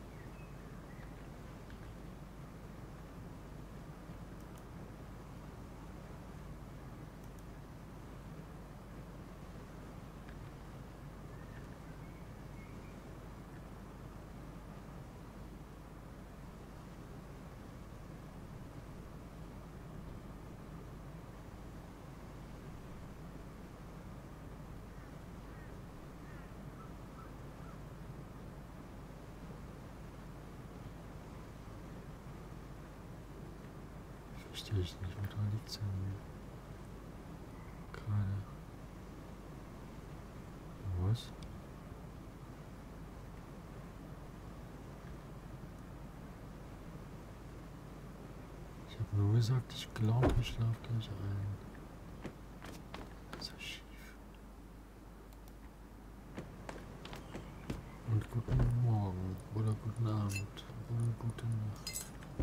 Verstehe ich nicht, wo dran liegt es gerade. Was? Ich habe nur gesagt, ich glaube, ich schlafe gleich ein. Das ist ja schief. Und guten Morgen oder guten Abend oder gute Nacht.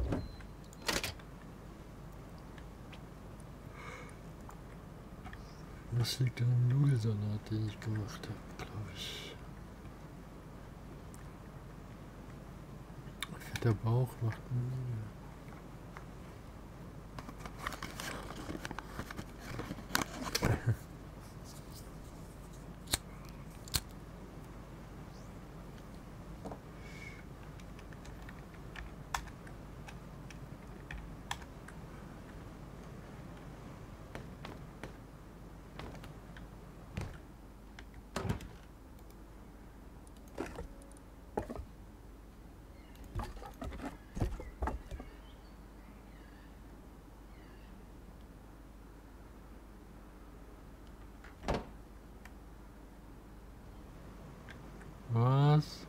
Das liegt an dem Nudelsalat, den ich gemacht habe, glaube ich. Fetter Bauch macht müde. Was?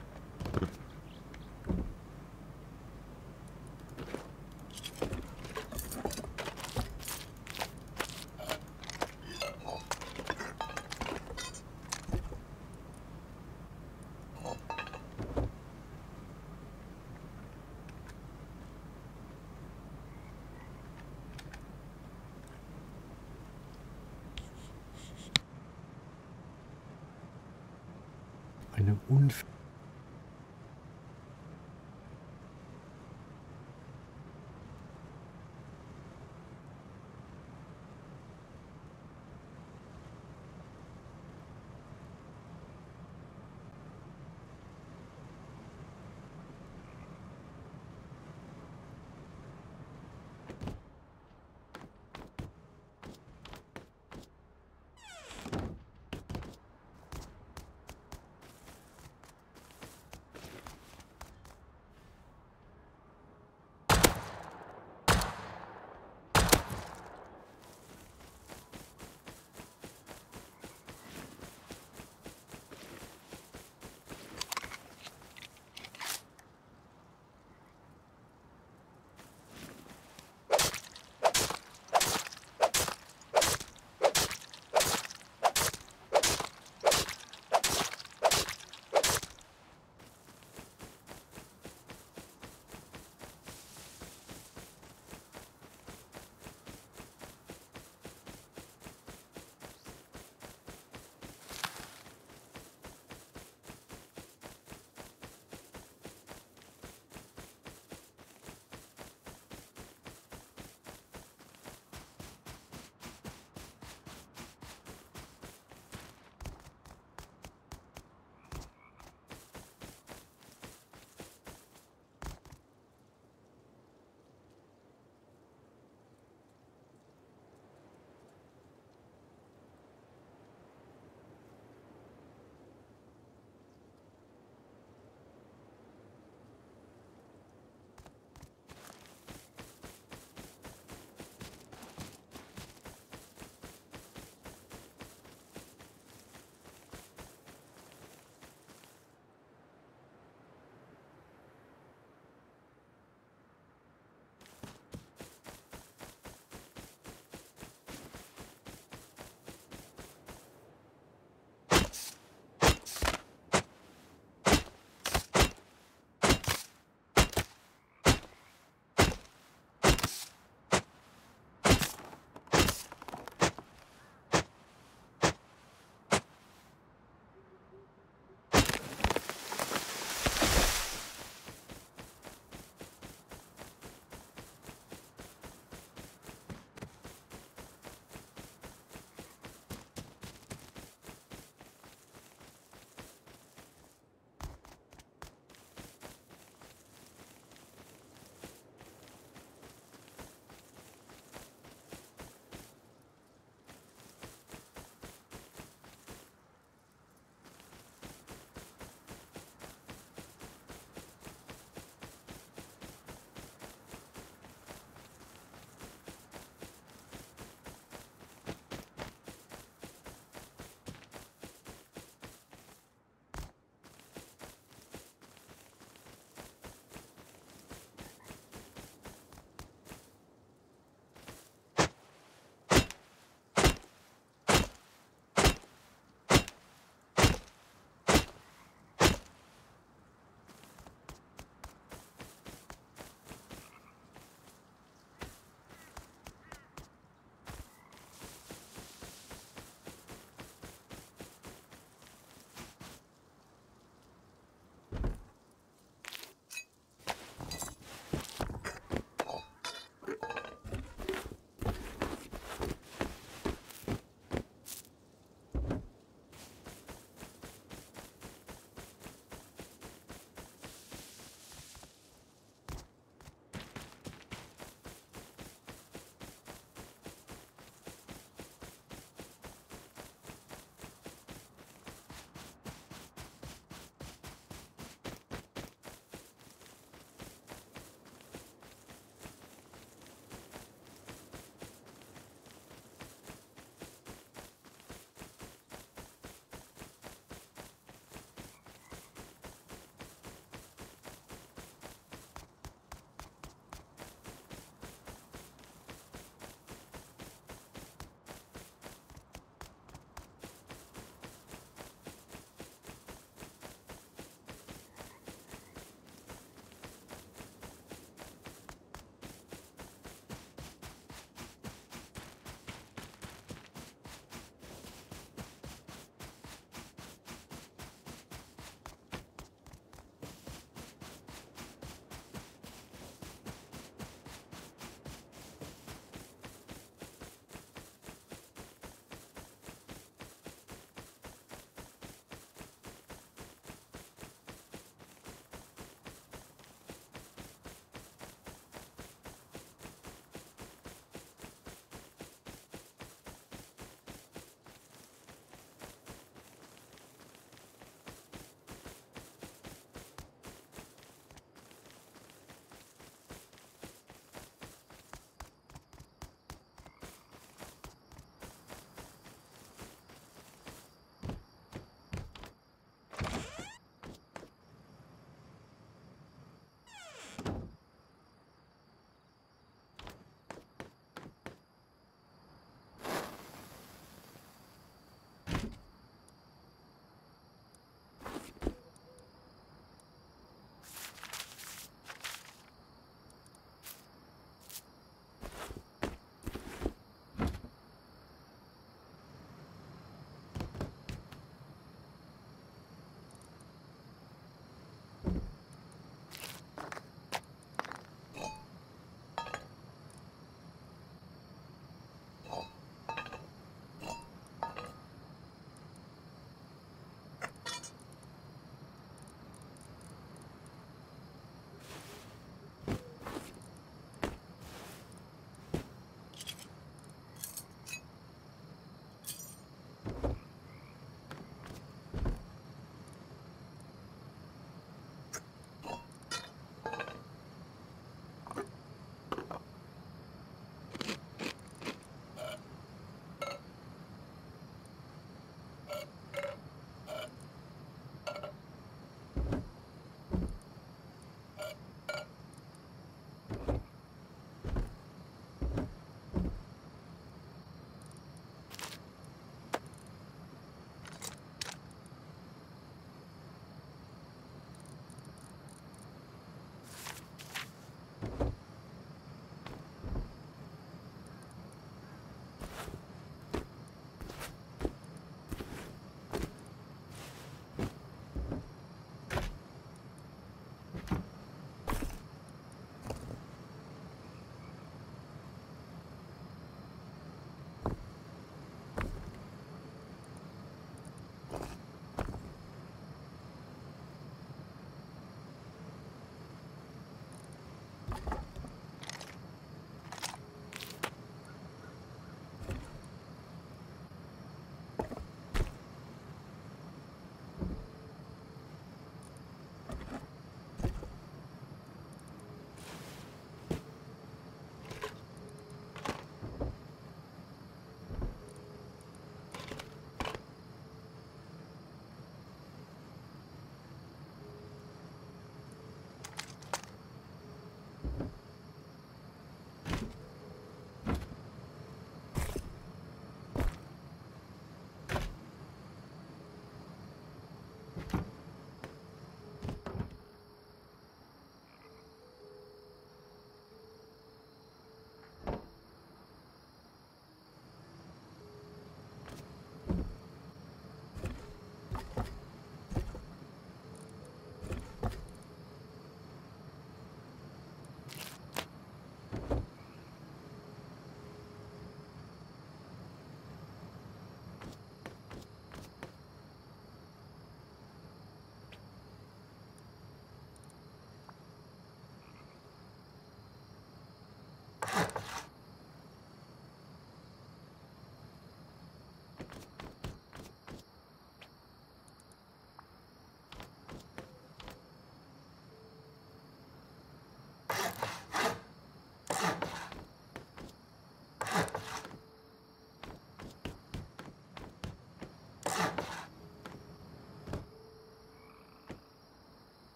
Eine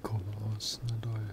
Springkurve aus. Na doll.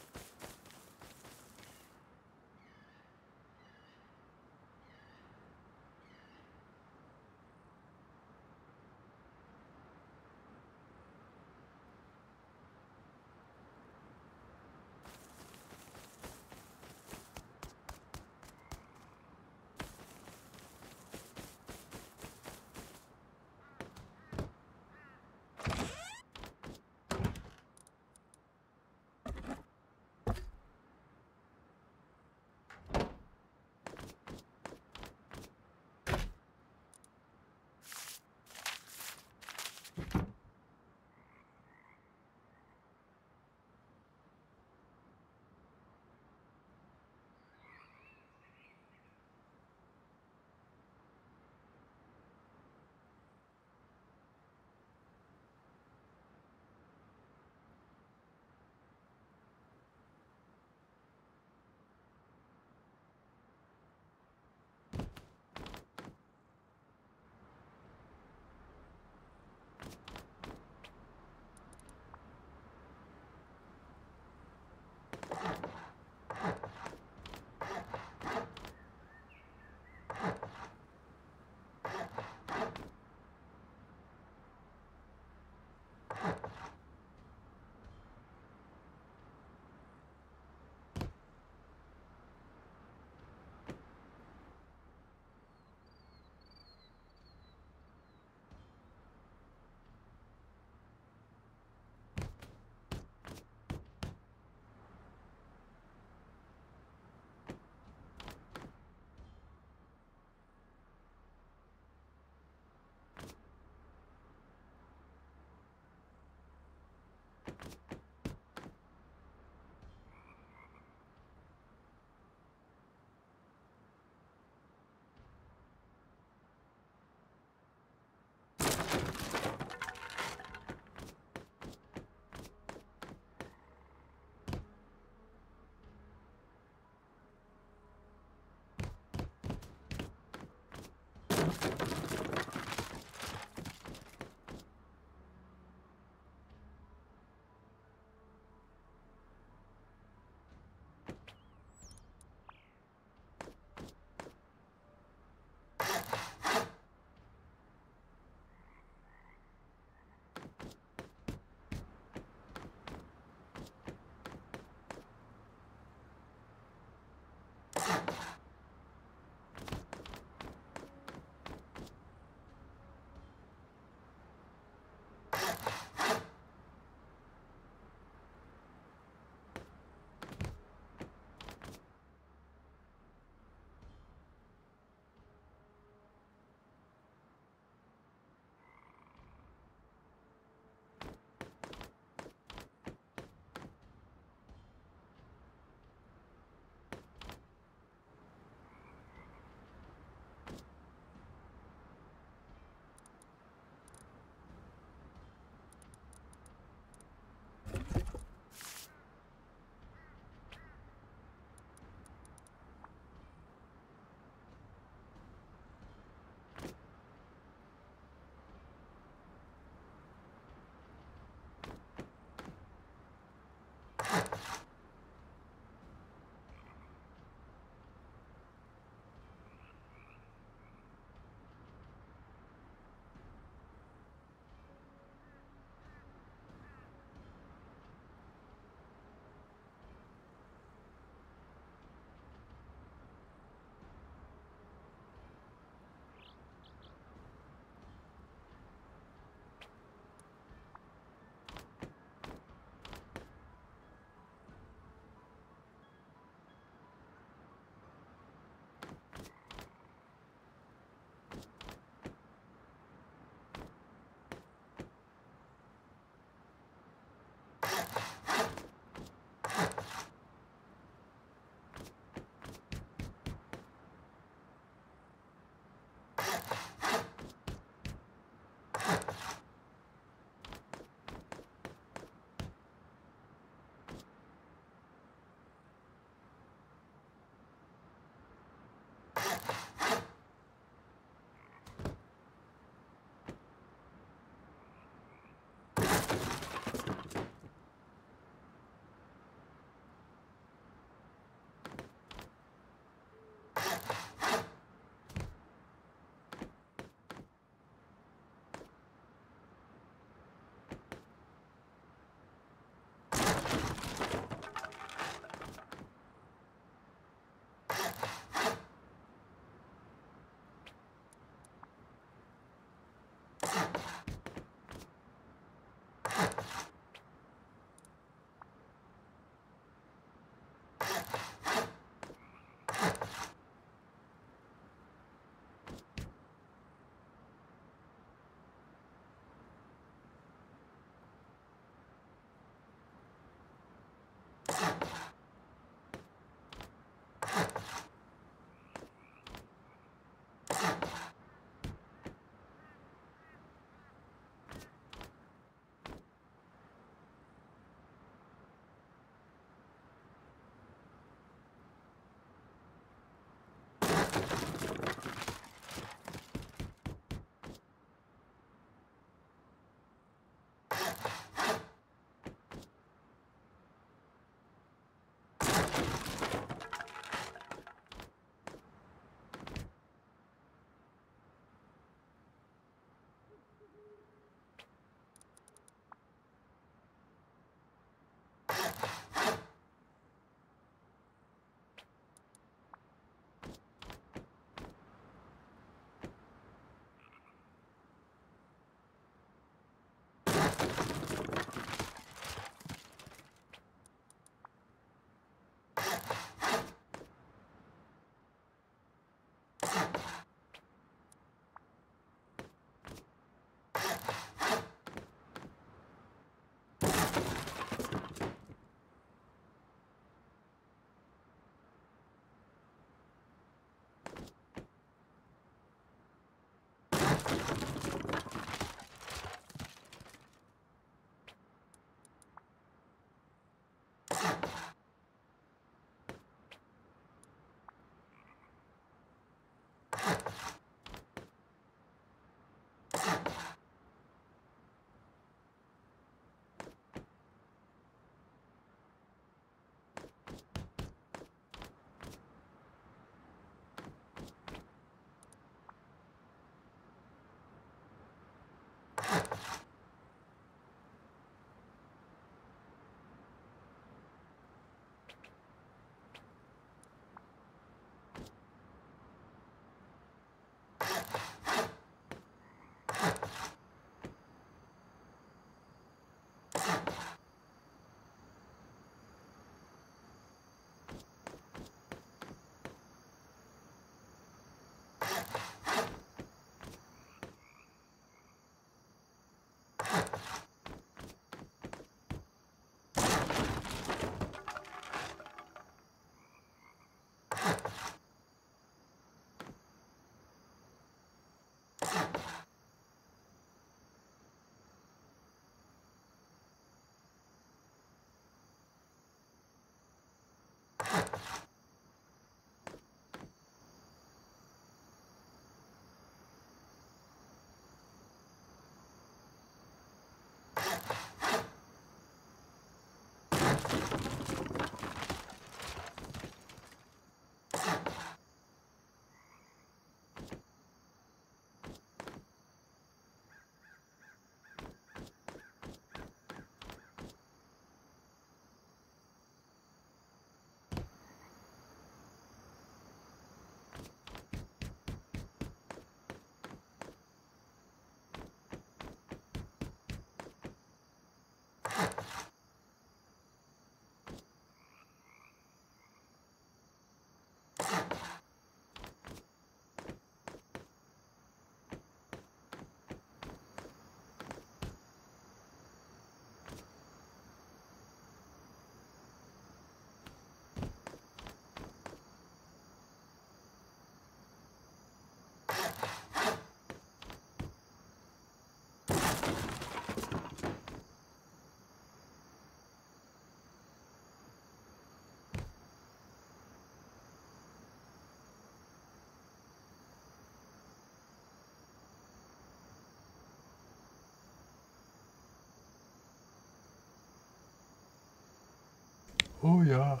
Oh ja.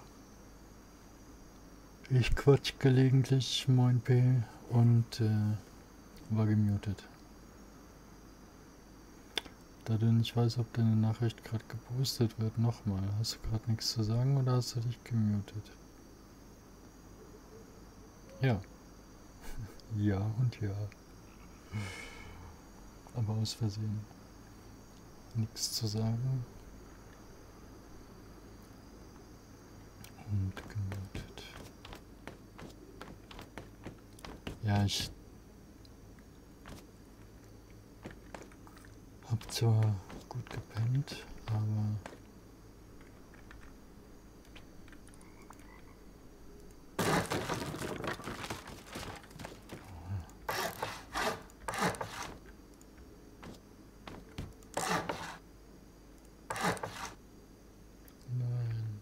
Ich quatsch gelegentlich, moin P. Und war gemutet. Da du nicht weißt, ob deine Nachricht gerade gepostet wird, nochmal. Hast du gerade nichts zu sagen oder hast du dich gemutet? Ja. Ja und ja. Aber aus Versehen. Nichts zu sagen und gemutet. Ja, ich hab zwar gut gepennt, aber nein.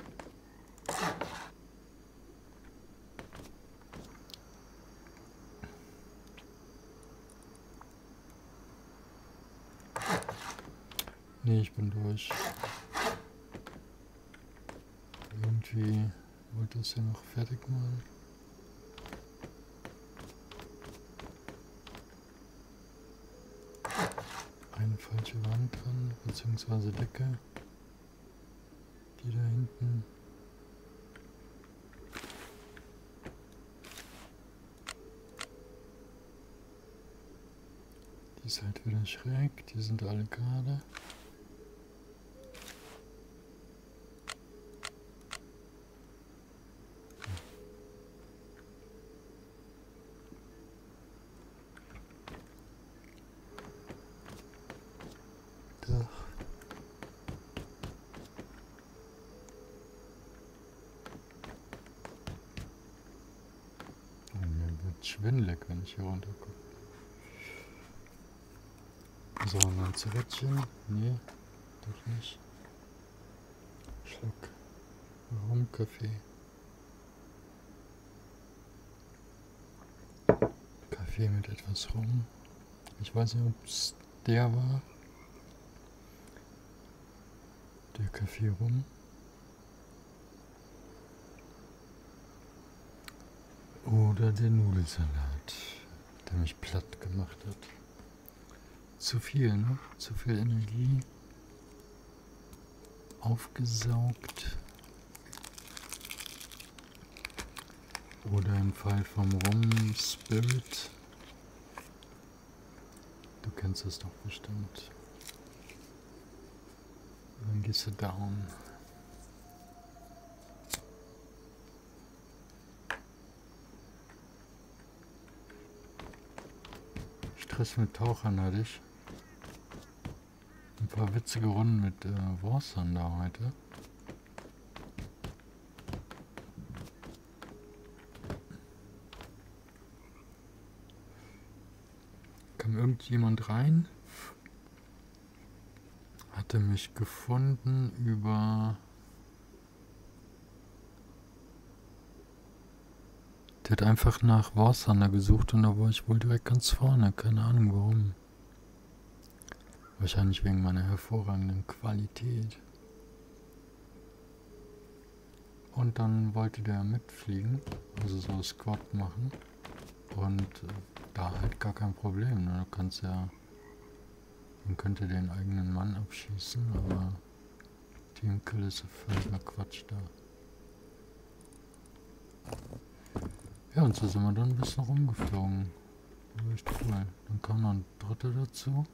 Nee, ich bin durch. Irgendwie wollte es ja noch fertig machen. Eine falsche Wand dran, beziehungsweise Decke. Die da hinten. Die ist halt wieder schräg, die sind alle gerade. Dach. Oh, mir wird schwindelig, wenn ich hier runter gucke. So, mein Zigarettchen. Nee, doch nicht. Schluck Rumkaffee. Kaffee mit etwas Rum. Ich weiß nicht, ob es der war. Der Kaffee Rum. Oder der Nudelsalat, der mich platt gemacht hat. Zu viel, ne? Zu viel Energie. Aufgesaugt. Oder im Fall vom Rum Spirit. Du kennst es doch bestimmt. Dann gehst du down. Stress mit Tauchern hatte ich. Ein paar witzige Runden mit Warzone da heute. Kam irgendjemand rein, hatte mich gefunden über... Der hat einfach nach Warzone gesucht und da war ich wohl direkt ganz vorne, keine Ahnung warum. Wahrscheinlich wegen meiner hervorragenden Qualität. Und dann wollte der mitfliegen, also so Squad machen. Und da halt gar kein Problem. Ne? Du kannst ja, man könnte den eigenen Mann abschießen, aber Teamkill ist völliger Quatsch da. Ja, und so sind wir dann ein bisschen rumgeflogen. Das war echt cool. Dann kam noch ein Dritter dazu.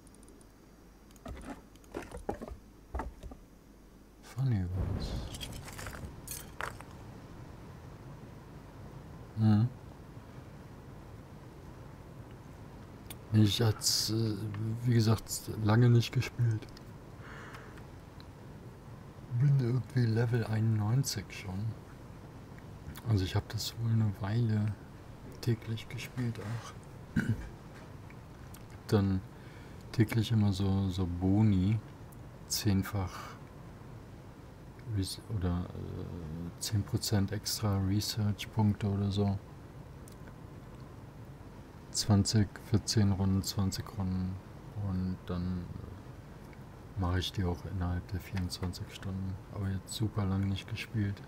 Funny war's. Mhm. Ich hat's, wie gesagt, lange nicht gespielt. Bin irgendwie Level 91 schon. Also ich habe das wohl eine Weile täglich gespielt auch. Dann täglich immer so Boni, 10-fach oder 10% extra Research-Punkte oder so. 20 für 10 Runden, 20 Runden und dann mache ich die auch innerhalb der 24 Stunden. Aber jetzt super lang nicht gespielt.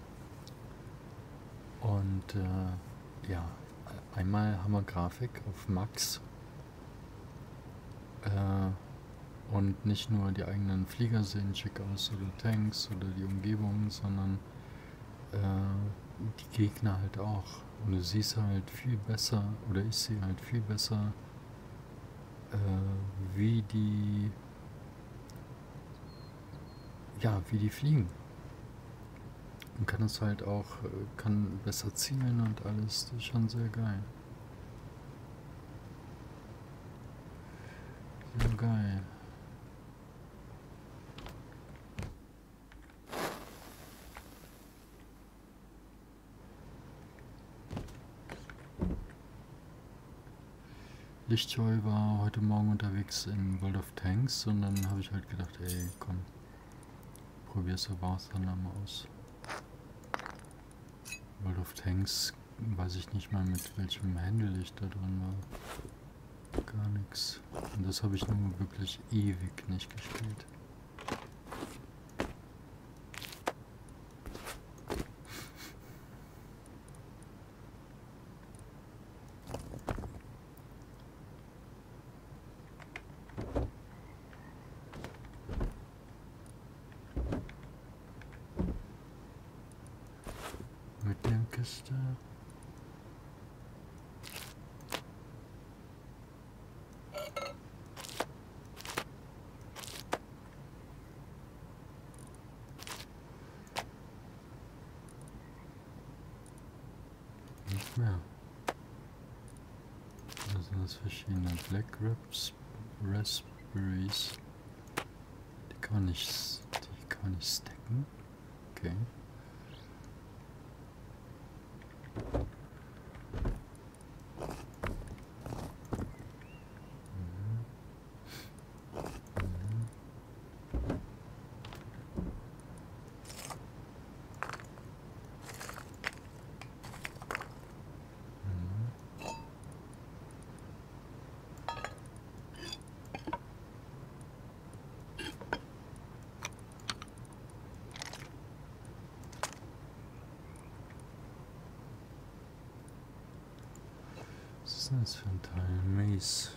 Und ja, einmal haben wir Grafik auf Max. Und nicht nur die eigenen Flieger sehen schick aus oder Tanks oder die Umgebung, sondern die Gegner halt auch. Und du siehst halt viel besser, oder ich sehe halt viel besser, wie die fliegen. Und kann es halt auch, kann besser zielen und alles. Das ist schon sehr geil. Sehr geil. Lichtjoy war heute Morgen unterwegs in World of Tanks und dann habe ich halt gedacht, ey, komm, probier's War Thunder mal aus. World of Tanks, weiß ich nicht mal mit welchem Handle ich da drin war. Gar nichts. Und das habe ich nur wirklich ewig nicht gespielt. Mit der Kiste. Nicht mehr. Das sind das verschiedene Black Raspberries. Die kann man nicht stacken. Okay. Was ist denn das für ein Teil? Maze.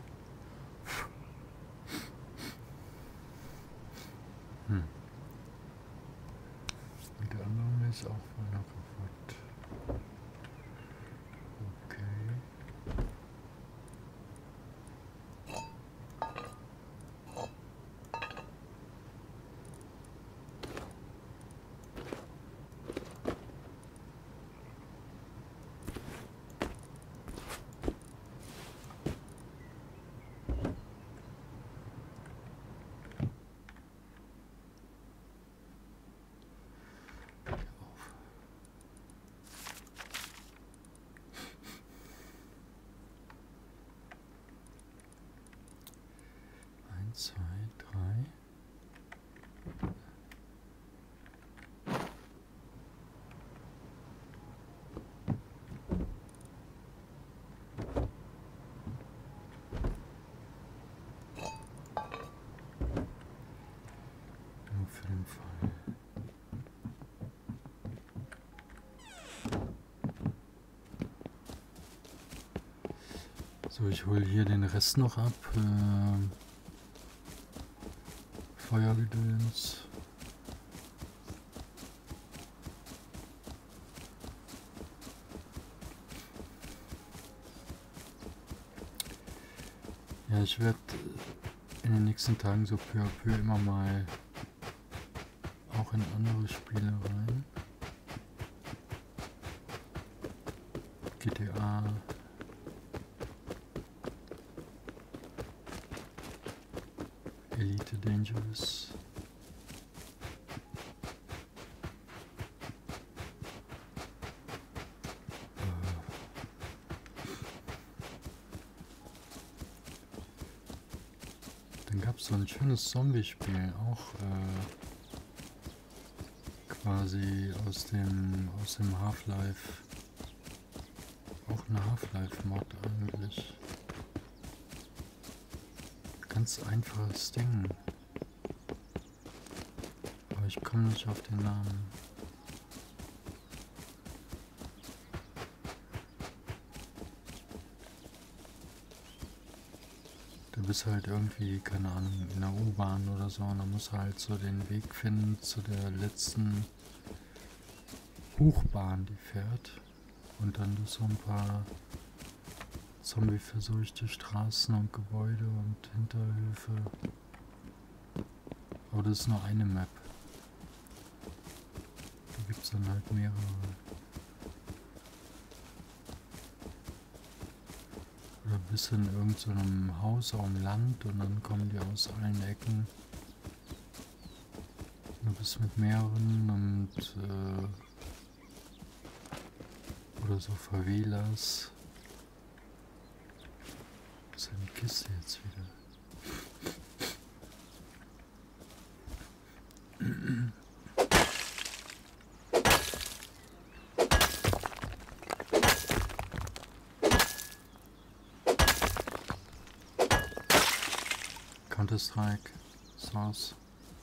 Und der andere Maze auch voll noch kaputt. Okay. Zwei, drei. Nur für den Fall. So, ich hole hier den Rest noch ab. Feuergedöns. Ja, ich werde in den nächsten Tagen so peu à peu immer mal auch in andere Spiele rein. GTA. Elite Dangerous. Dann gab es so ein schönes Zombie-Spiel, auch quasi aus dem Half-Life. Auch eine Half-Life-Mod eigentlich. Ganz einfaches Ding. ich komme nicht auf den Namen. Du bist halt irgendwie, keine Ahnung, in der U-Bahn oder so und dann musst du halt so den Weg finden zu der letzten Hochbahn, die fährt. Und dann durch so ein paar zombie-verseuchte Straßen und Gebäude und Hinterhöfe. Aber das ist nur eine Map. Da gibt es dann halt mehrere. Oder bist in irgendeinem Haus auf dem Land und dann kommen die aus allen Ecken. Du bist mit mehreren und oder so Favelas. Was ist denn die Kiste jetzt wieder? Counter-Strike, Source.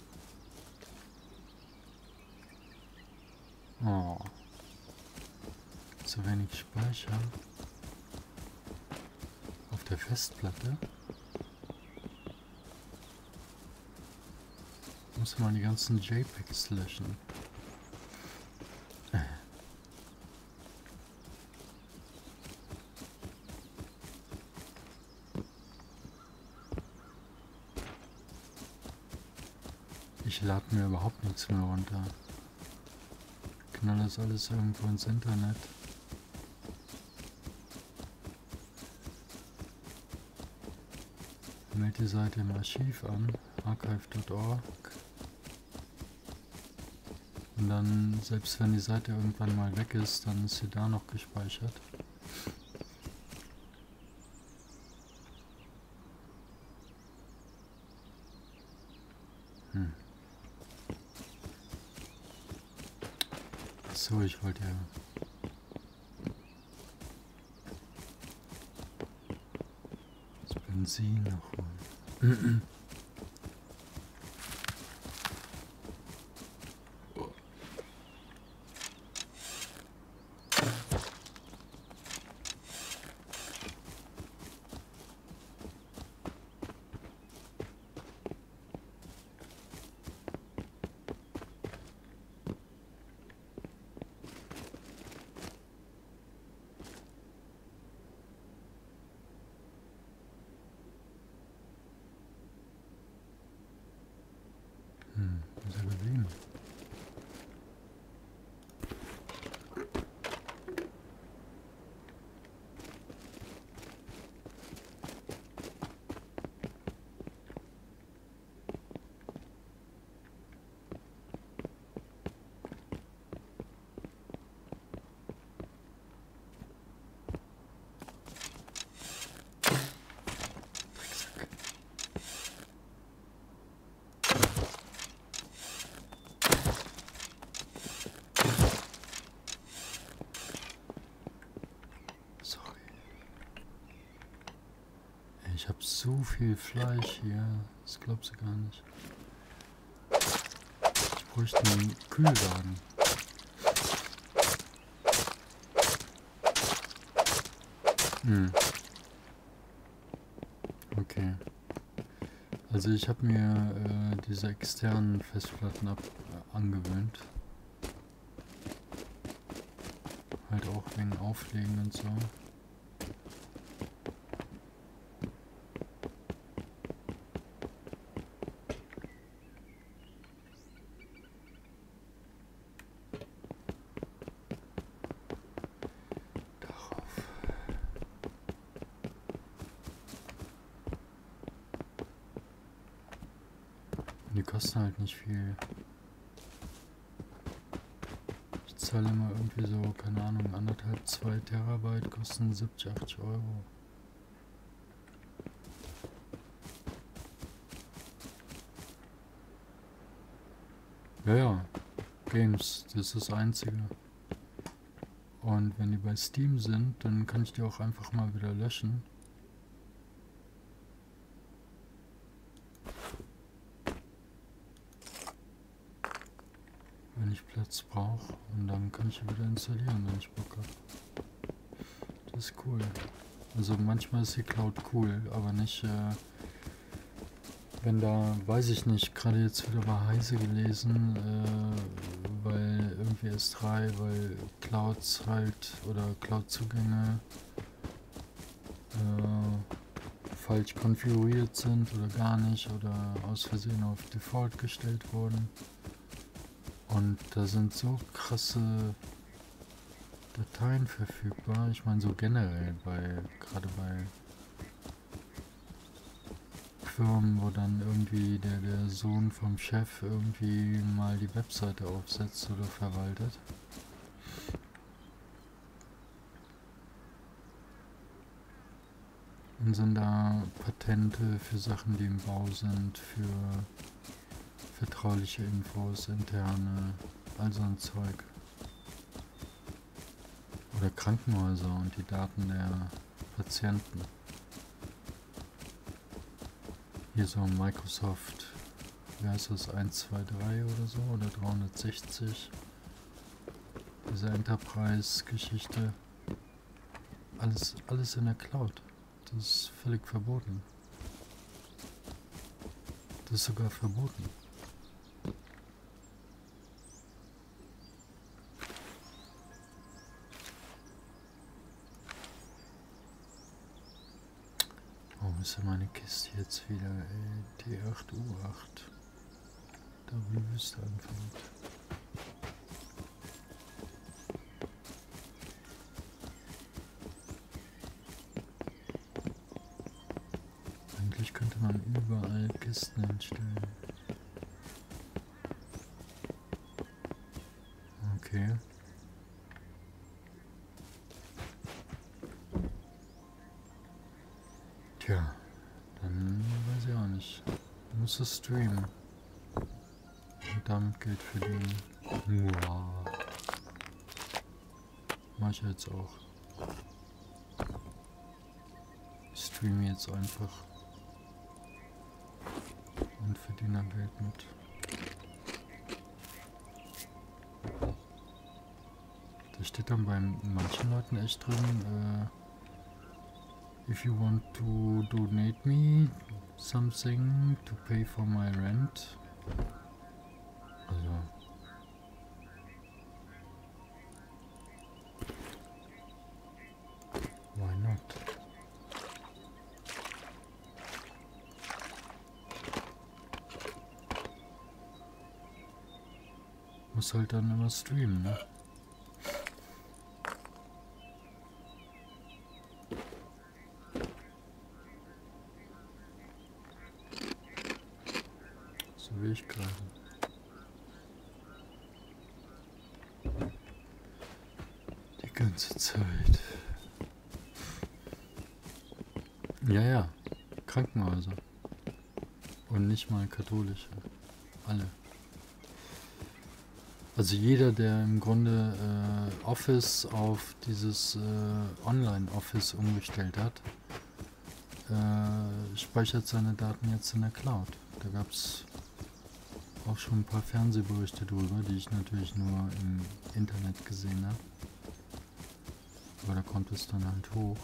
Oh. Zu wenig Speicher. Auf der Festplatte. Muss man die ganzen JPEGs löschen. Ich lade mir überhaupt nichts mehr runter. Knall das alles irgendwo ins Internet. Meld die Seite im Archiv an, archive.org. Und dann, selbst wenn die Seite irgendwann mal weg ist, dann ist sie da noch gespeichert. Achso, ich wollte ja... das Benzin noch holen. Wo ist er geblieben? Ich habe so viel Fleisch hier, das glaubst du gar nicht. Ich bräuchte einen Kühlwagen. Okay. Also ich habe mir diese externen Festplatten angewöhnt. Halt auch wegen Auflegen und so. Die kosten halt nicht viel. Ich zahle immer irgendwie so, keine Ahnung, 1,5, 2 Terabyte kosten 70, 80 Euro. Ja, Games, das ist das Einzige. Und wenn die bei Steam sind, dann kann ich die auch einfach mal wieder löschen. wenn ich Platz brauche. Und dann kann ich wieder installieren, wenn ich Bock habe. Das ist cool. Also manchmal ist die Cloud cool, aber nicht, wenn da, weiß ich nicht, gerade jetzt wieder bei Heise gelesen, weil irgendwie S3, weil Clouds halt oder Cloud-Zugänge falsch konfiguriert sind oder gar nicht oder aus Versehen auf Default gestellt wurden. Und da sind so krasse Dateien verfügbar. Ich meine so generell gerade bei Firmen, wo dann irgendwie der Sohn vom Chef irgendwie mal die Webseite aufsetzt oder verwaltet. Und sind da Patente für Sachen, die im Bau sind, für vertrauliche Infos, interne, all so ein Zeug. Oder Krankenhäuser und die Daten der Patienten. Hier so Microsoft, wie heißt das, 123 oder so, oder 360. Diese Enterprise-Geschichte. Alles in der Cloud. Das ist völlig verboten. Das ist sogar verboten. Warum ist denn meine Kiste jetzt wieder, T8U8? Da wie Wüste anfängt. Eigentlich könnte man überall Kisten hinstellen. Okay. Tja, dann weiß ich auch nicht. Muss es streamen. Und damit Geld verdienen. Wow. Mach ich jetzt auch. Ich streame jetzt einfach. Und verdiene Geld mit. Da steht dann bei manchen Leuten echt drin, if you want to donate me something to pay for my rent. Also. Why not? Muss halt dann immer streamen, ne? So wie ich gerade. Die ganze Zeit. Ja. Krankenhäuser. Und nicht mal katholische. Alle. Also jeder, der im Grunde Office auf dieses Online-Office umgestellt hat, speichert seine Daten jetzt in der Cloud. Da gab es auch schon ein paar Fernsehberichte drüber, die ich natürlich nur im Internet gesehen habe. Aber da kommt es dann halt hoch.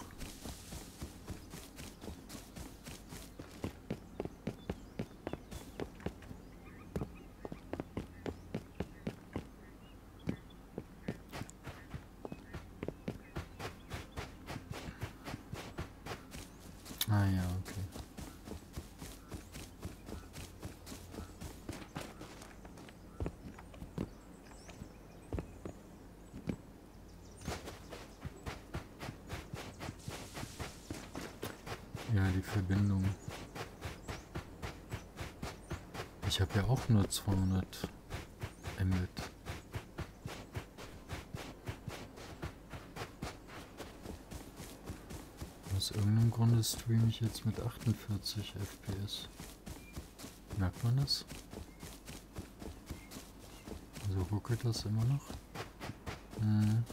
Ah ja, okay. Ja, die Verbindung. Ich habe ja auch nur 200 Mbit. Aus irgendeinem Grunde streame ich jetzt mit 48 FPS. Merkt man das? So ruckelt das immer noch. Hm.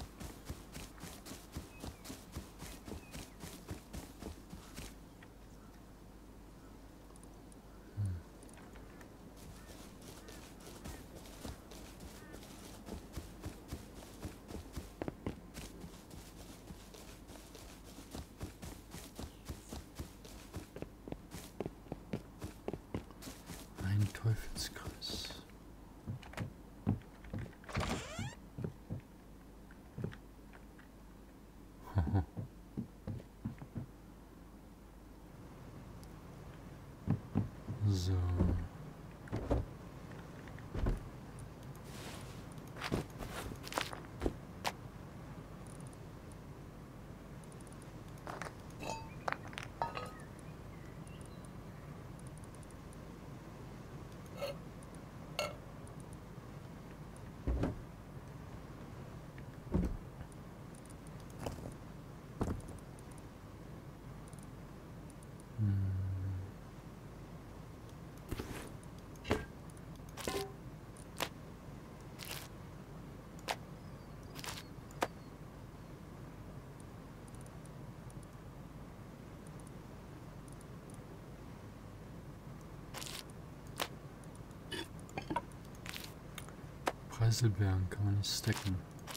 Preiselbeeren kann man nicht stacken.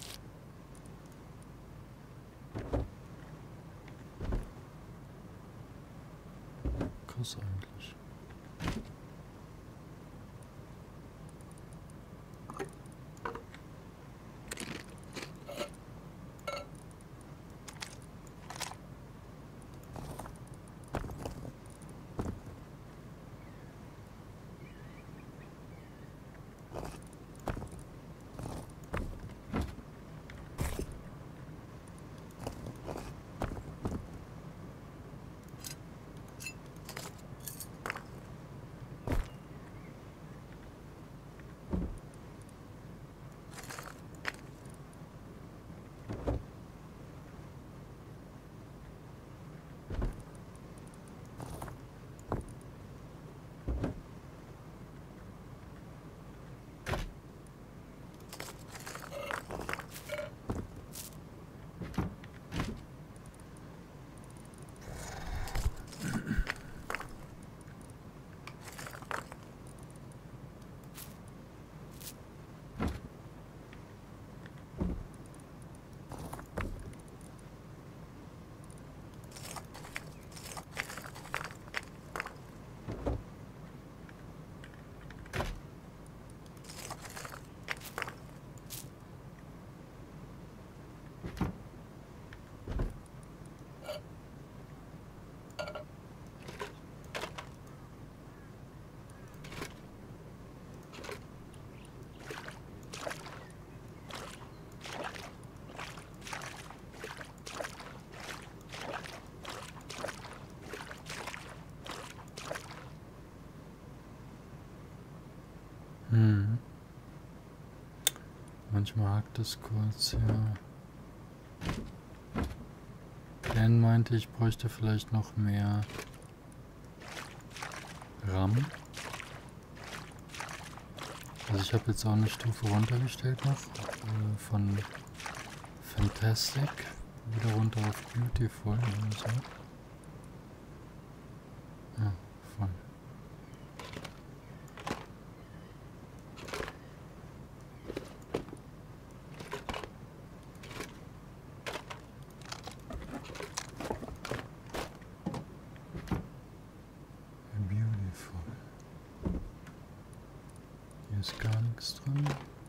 Krass eigentlich. Manchmal hakt es kurz, ja. Dan meinte, ich bräuchte vielleicht noch mehr RAM. Also ich habe jetzt auch eine Stufe runtergestellt noch, von Fantastic wieder runter auf Beautiful oder so. Ja, voll. Beautiful. Hier ist gar nichts drin.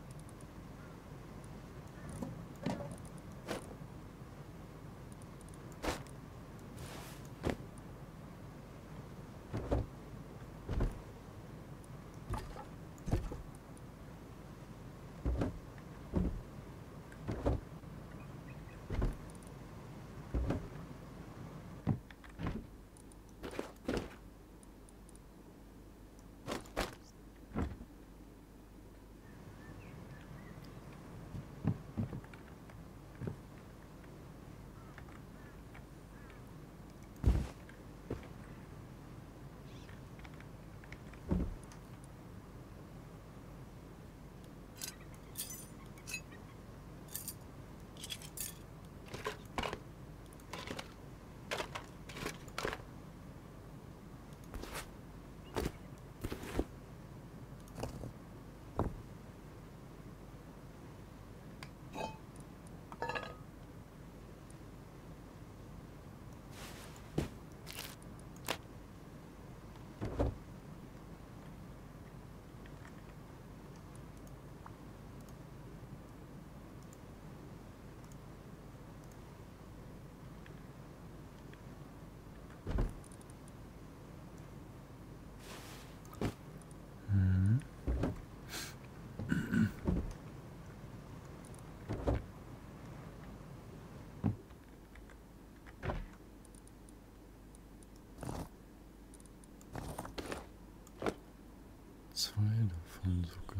Zwei davon sogar.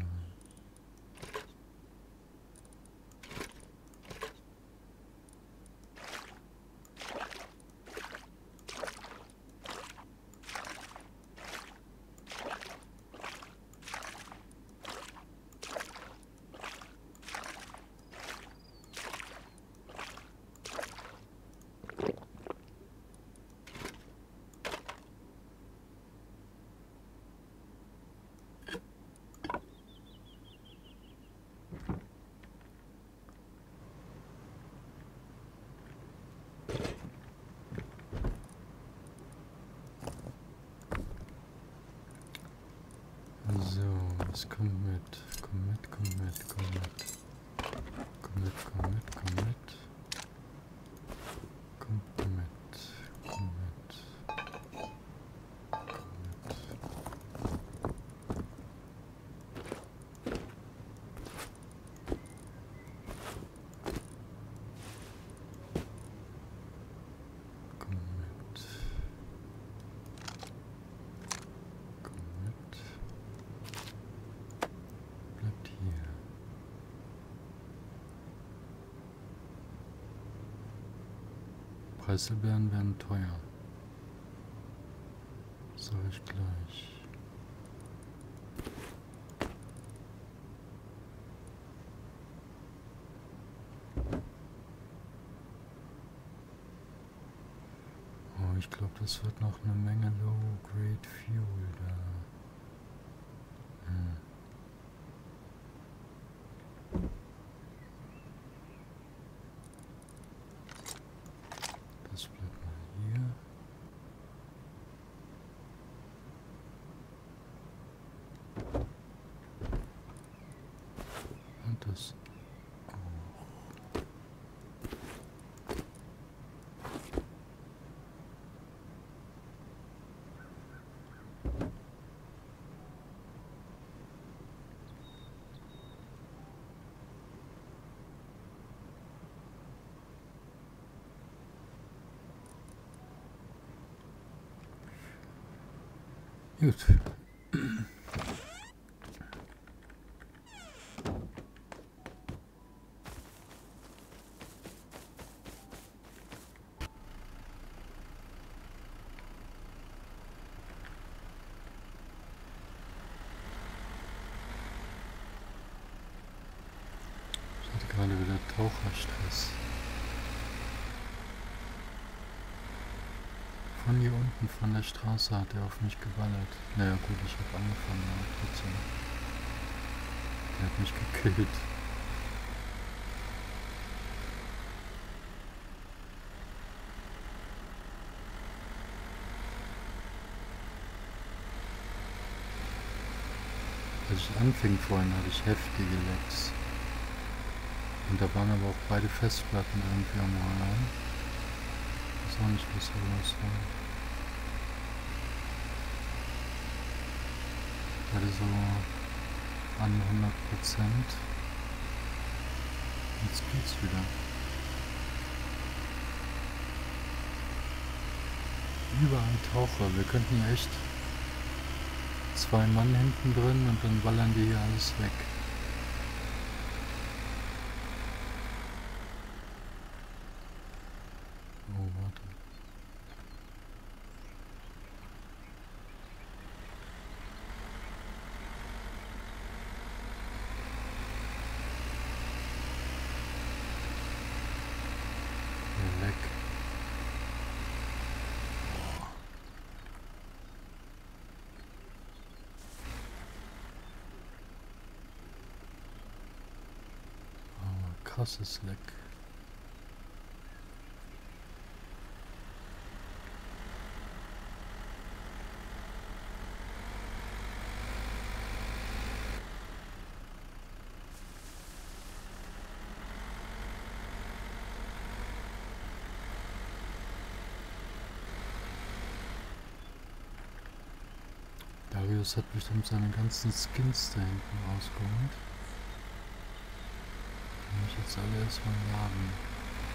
Jetzt komm mit, komm mit, komm mit, komm mit. Komm mit, komm mit, komm mit. Komm mit, komm mit. Komm mit. Komm mit. Komm mit. Bleibt hier. Preiselbeeren werden teuer. Sag ich gleich. Oh, ich glaube, das wird noch eine Menge Low-Grade Fuel da. Das bleibt mal hier. Und das auch. Gut. Ich hatte gerade wieder Taucherstress. Von hier unten von der Straße hat er auf mich geballert. Naja gut, ich habe angefangen, aber trotzdem. Der hat mich gekillt. Als ich anfing vorhin, hatte ich heftige Lags. Und da waren aber auch beide Festplatten irgendwie am Rollen. Ich weiß auch nicht, was da los war. Beide so an 100%. Jetzt geht's wieder. Überall Taucher. Wir könnten hier echt 2 Mann hinten drin und dann ballern die hier alles weg. Oh, warte. Hier weg. Oh, krasses Leck. Darius hat bestimmt seine ganzen Skins da hinten rausgeholt. Die muss ich jetzt alle erstmal laden.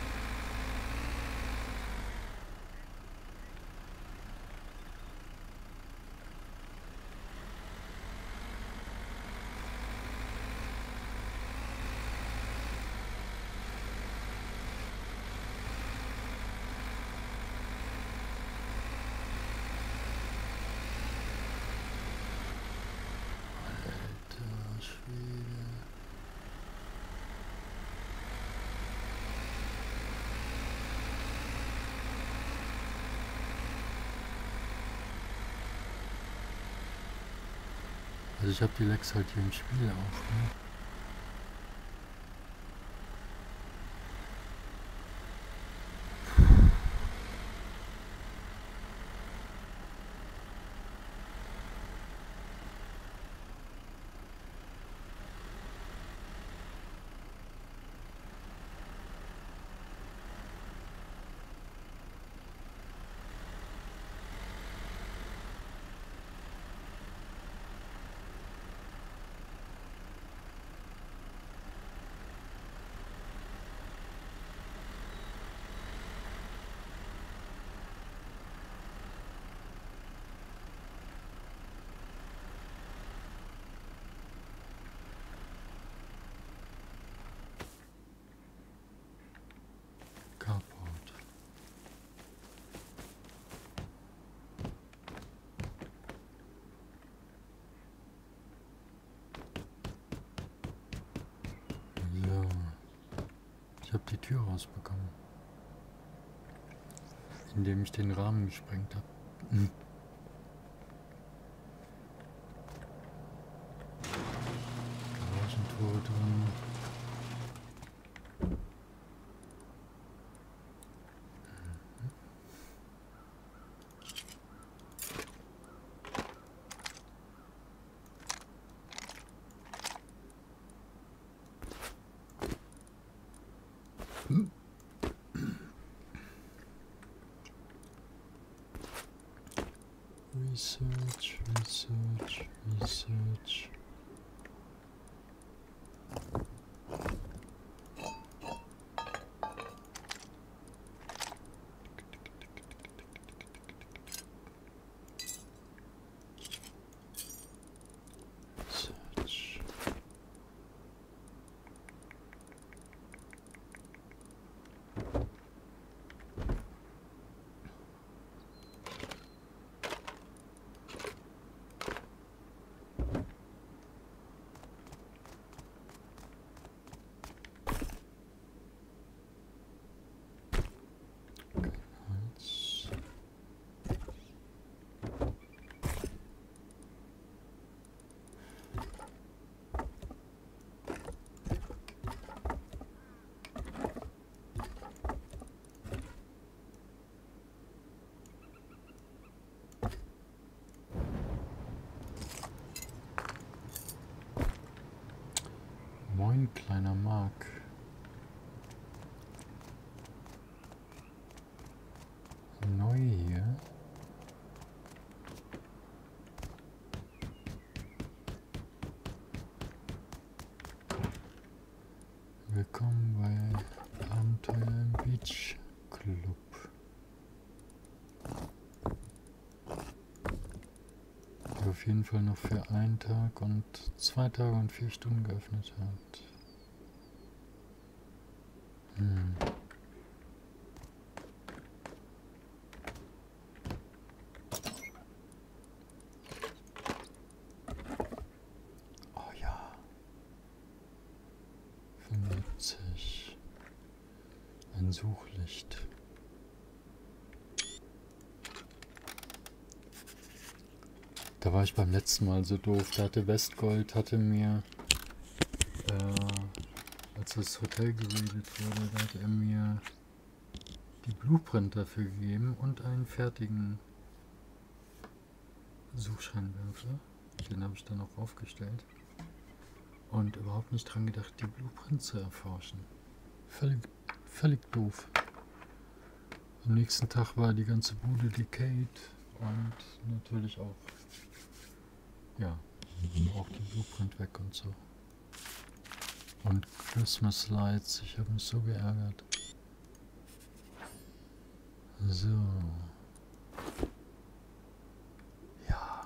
Alter Schwede. Also ich habe die Lecks halt hier im Spiel auch, ne? Ich habe die Tür rausbekommen, indem ich den Rahmen gesprengt habe. Garagentor drin. Research, research, research. Search. Moin, kleiner Mark. Neu hier. Willkommen bei Abenteuer im Beach Club. Der auf jeden Fall noch für einen Tag und 2 Tage und 4 Stunden geöffnet hat. Oh ja. 75. Ein Suchlicht. Da war ich beim letzten Mal so doof. Da hatte Westgold, mir, als das Hotel geredet wurde, da hat er mir die Blueprint dafür gegeben und einen fertigen Suchscheinwerfer. Den habe ich dann auch aufgestellt. Und überhaupt nicht dran gedacht, die Blueprint zu erforschen. Völlig doof. Am nächsten Tag war die ganze Bude decayed und natürlich auch, ja, auch die Blueprint weg und so. Und Christmas Lights, ich habe mich so geärgert. So. Ja.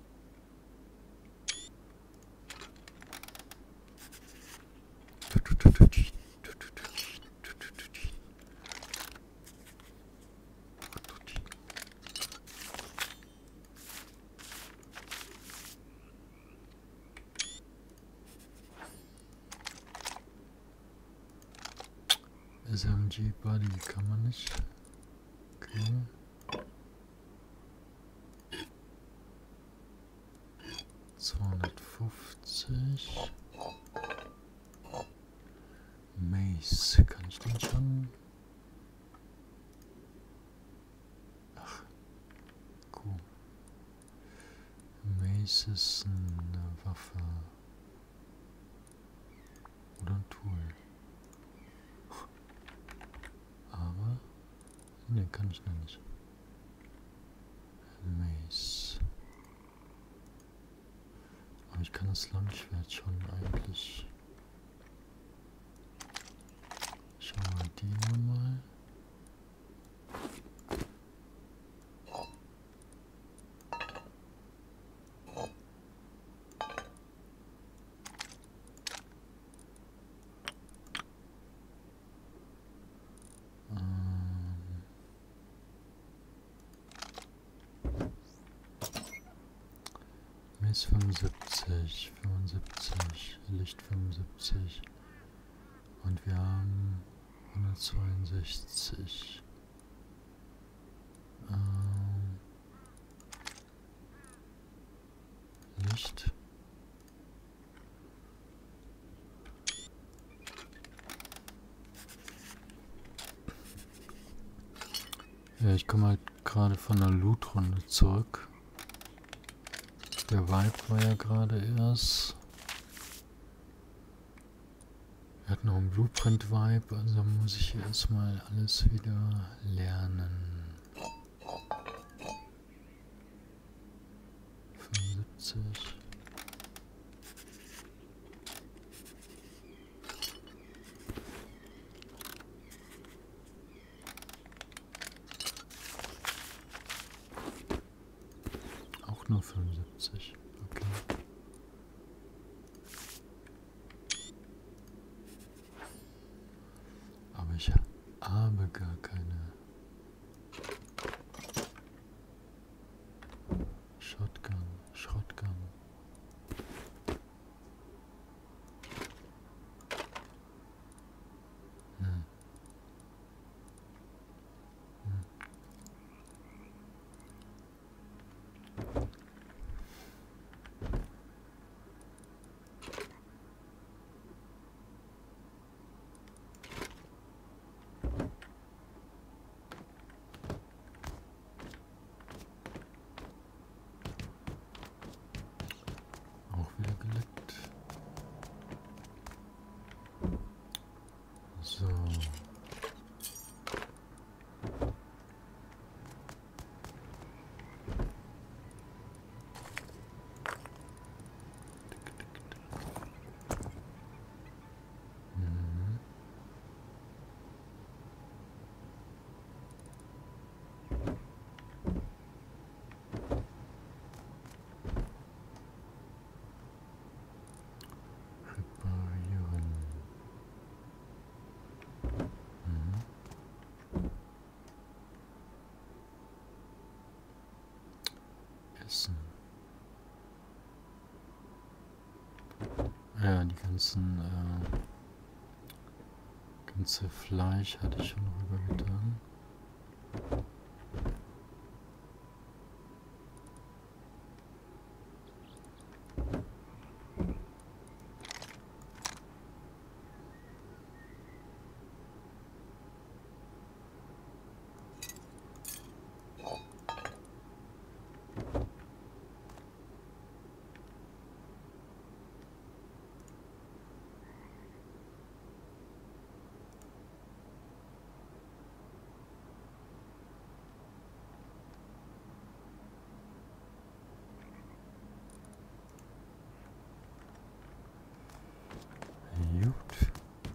SMG Buddy kann man nicht. Okay. $250. Mace, kann ich den schon? Ach, cool. Mace ist eine Waffe. Oder ein Tool. Aber, ne, kann ich noch nicht. Mace. Aber ich kann das Langschwert schon eigentlich. Schauen wir mal die nochmal. Mace 75, 75, Licht 75 und wir haben 162. Licht. Ja, ich komme halt gerade von der Loot-Runde zurück. Der Vibe war ja gerade erst. Wir hatten noch einen Blueprint-Vibe, also muss ich erstmal alles wieder lernen. 75. Auch nur 75. Okay. Aber ich habe gar keine Shotgun. Hm. Auch wieder geleckt. So. Mhm. Reparieren. Mhm. Essen. Ja, die ganze Fleisch hatte ich schon rübergetan. Gut.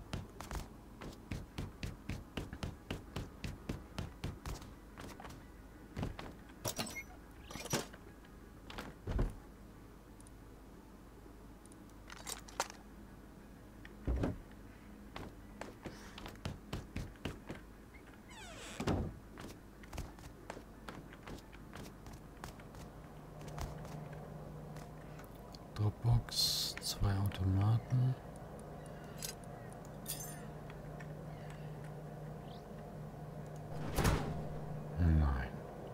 Dropbox, 2 Automaten. Nein.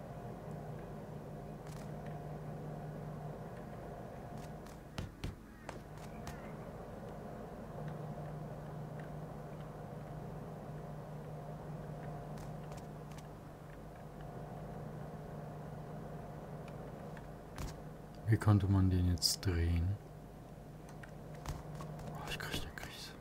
Wie konnte man den jetzt drehen? Oh, ich krieg eine Krise.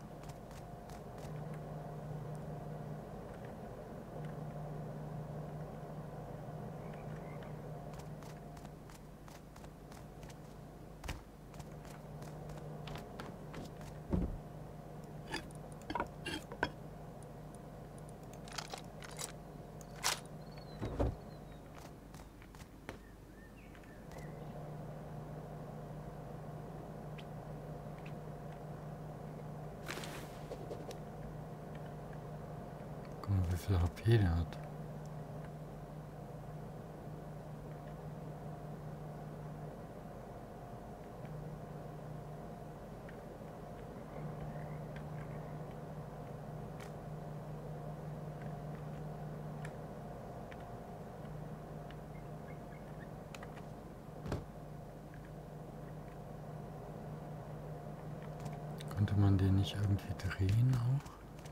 Guck mal, wie viel HP der hat. Konnte man den nicht irgendwie drehen auch?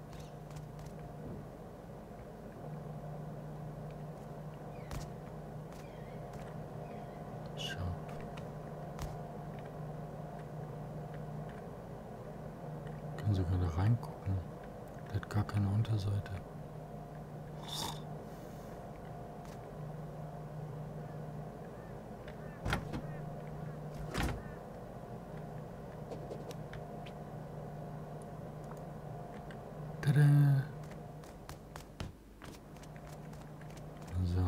Schau. Können sogar da reingucken. Der hat gar keine Unterseite. Tada! So.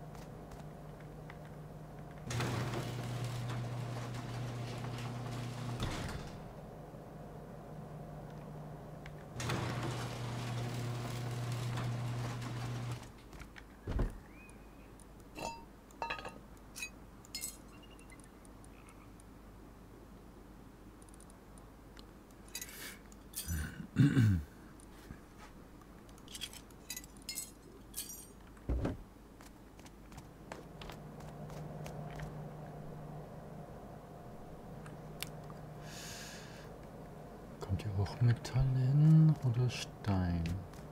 Kommt hier auch Metall hin oder Stein?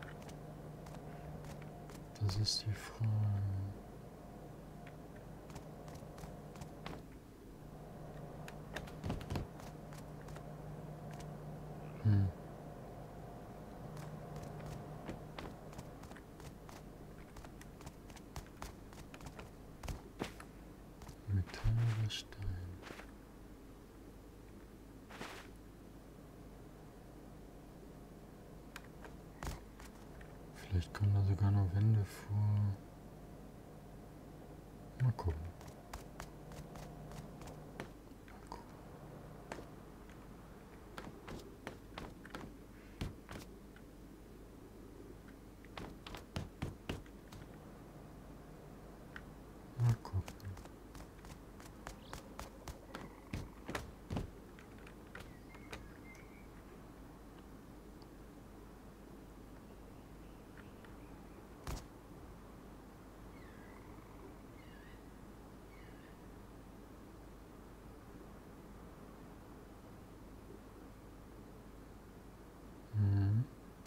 Das ist die Frage. Metall oder Stein? Vielleicht kommen da sogar noch Wände vor. Mal gucken. Mal gucken. Mal gucken. Mhm.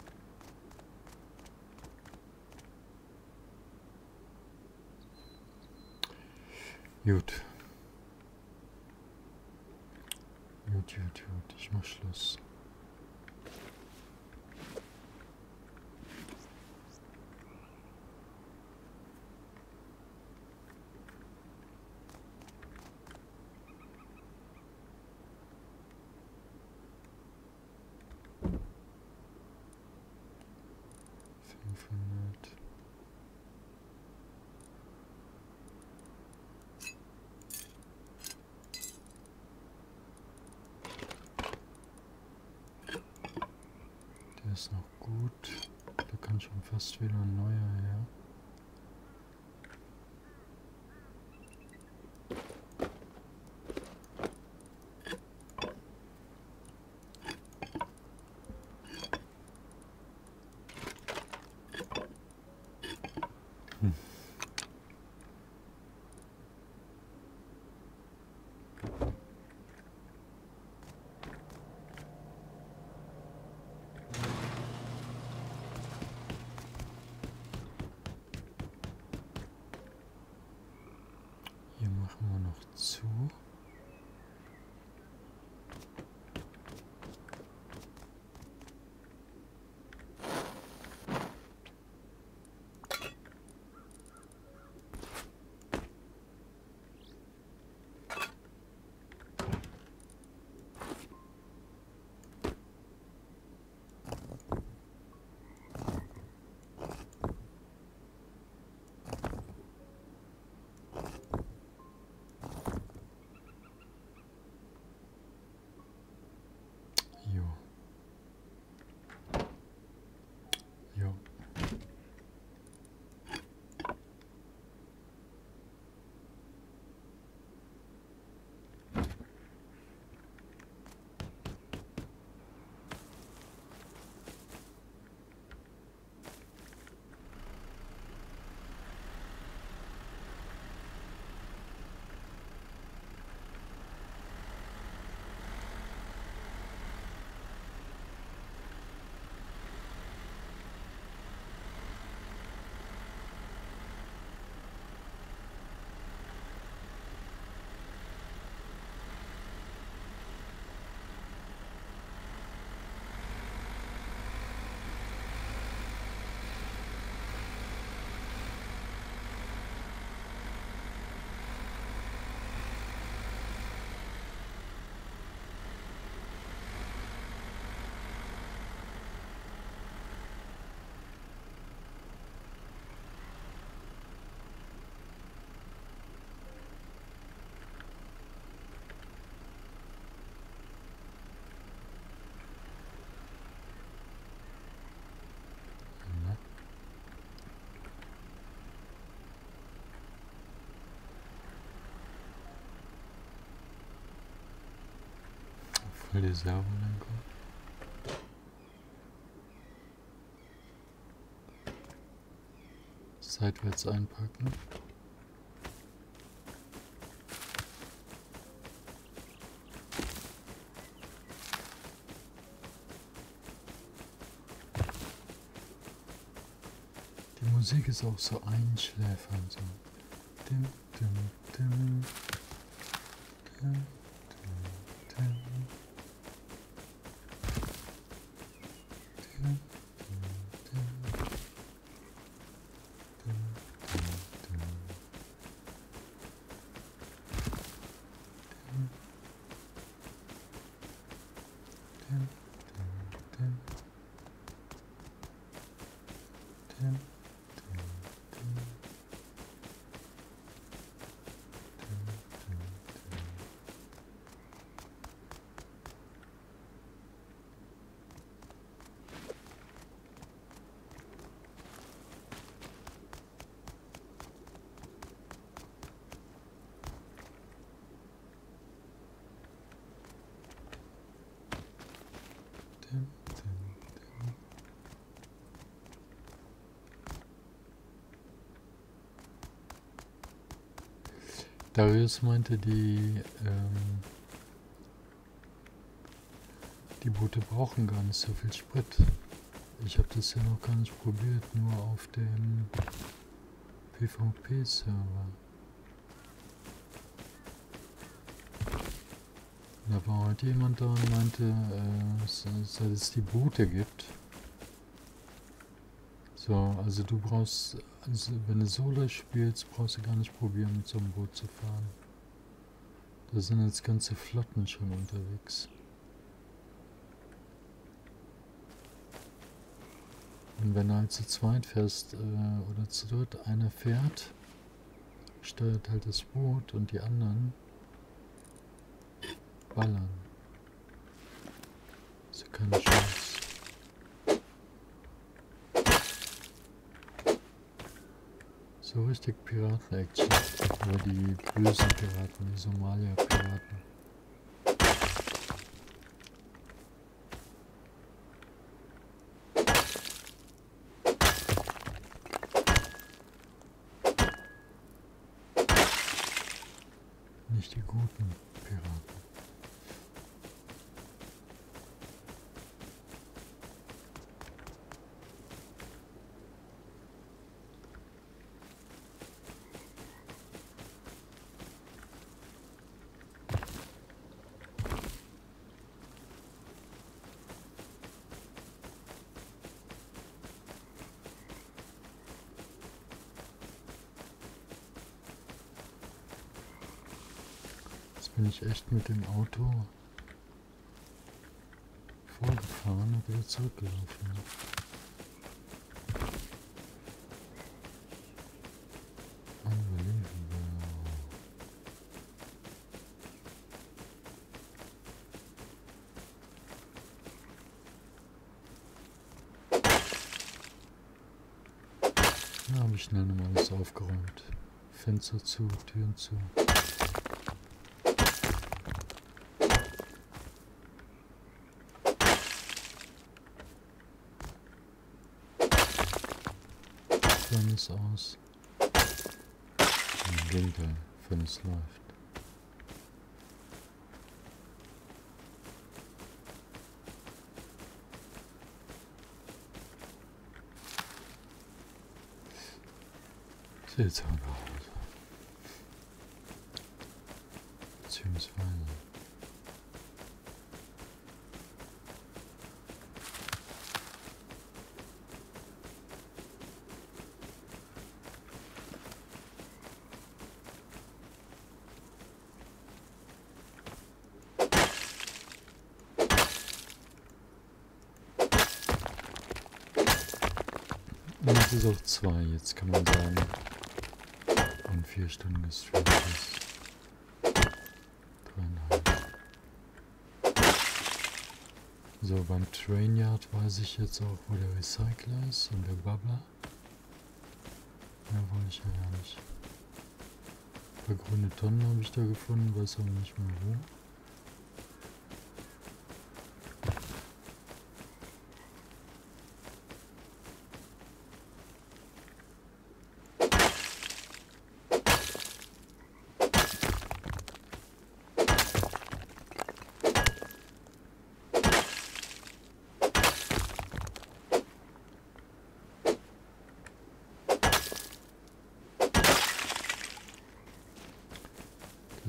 Gut. Gut. Ich mach Schluss. Der ist noch gut. Da kann schon fast wieder ein neuer her. Soll die Servo dann kommen? Seitwärts einpacken. Die Musik ist auch so einschläfernd. So. Dim, dim, dim, dim, dim, dim. Darius meinte, die Boote brauchen gar nicht so viel Sprit. Ich habe das ja noch gar nicht probiert, nur auf dem PvP-Server. Da war heute jemand da und meinte, seit es die Boote gibt. So, also du brauchst, also wenn du Solo spielst, brauchst du gar nicht probieren, mit so einem Boot zu fahren. Da sind jetzt ganze Flotten schon unterwegs. Und wenn du halt zu zweit fährst oder zu dritt, einer fährt, steuert halt das Boot und die anderen ballern. Ist ja keine Chance. So richtig Piraten-Action. Aber die bösen Piraten, die Somalia-Piraten. Nicht die guten Piraten. Bin ich echt mit dem Auto vorgefahren und wieder zurückgelaufen. Unbelievable. Da habe ich schnell nochmal alles aufgeräumt. Fenster zu, Türen zu. Furnace aus. Im Gegenteil, Furnace läuft. Sieht so aus. Beziehungsweise. Und es ist auch 2, jetzt kann man sagen, in 4 Stunden gestreamt ist. 3,5. So, beim Trainyard weiß ich jetzt auch, wo der Recycler ist und der Bubbler. Mehr wollte ich ja gar nicht. Ein paar grüne Tonnen habe ich da gefunden, weiß aber nicht mehr wo.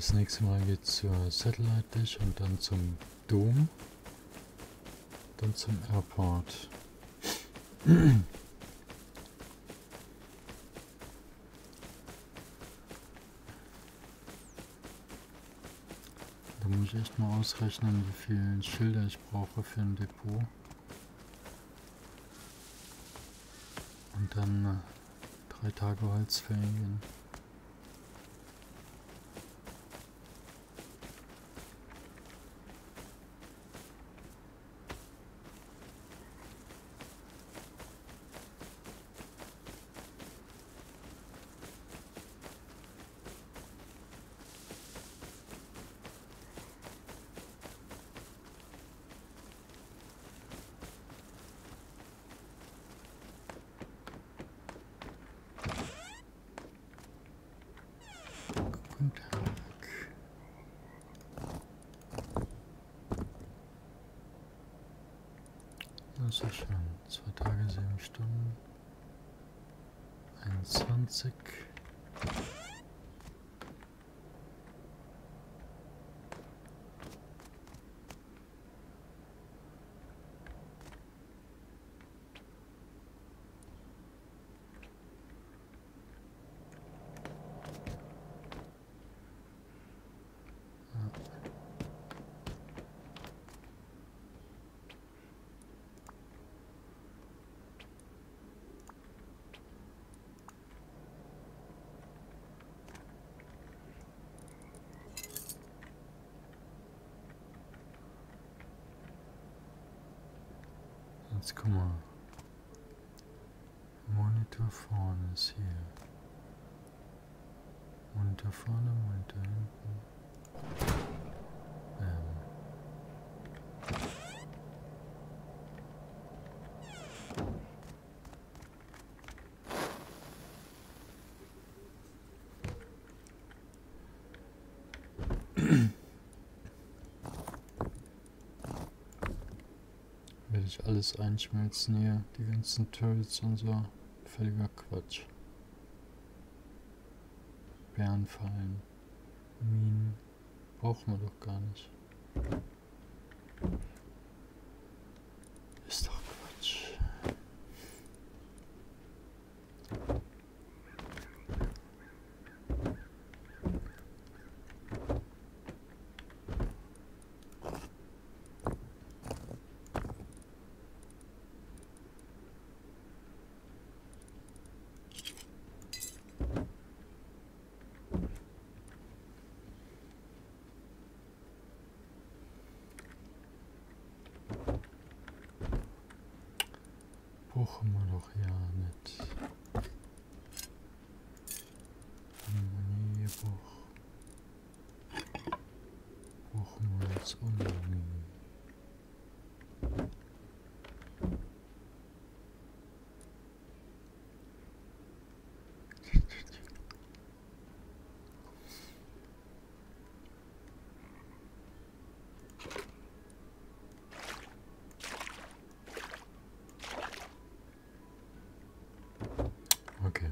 Das nächste Mal geht's zur Satellite Dish und dann zum Dom. Dann zum Airport. Da muss ich echt mal ausrechnen, wie viele Schilder ich brauche für ein Depot. Und dann 3 Tage Holzfällen. Das ist schon 2 Tage, 7 Stunden. 21. Jetzt guck mal. Monitor vorne ist hier. Monitor vorne, Monitor hinten. Werde ich alles einschmelzen hier, die ganzen Turrets und so. Völliger Quatsch. Bärenfallen, Minen, brauchen wir doch gar nicht. Ist doch Quatsch. Brauchen wir doch ja nicht. Nee, brauchen wir jetzt auch nicht. Okay.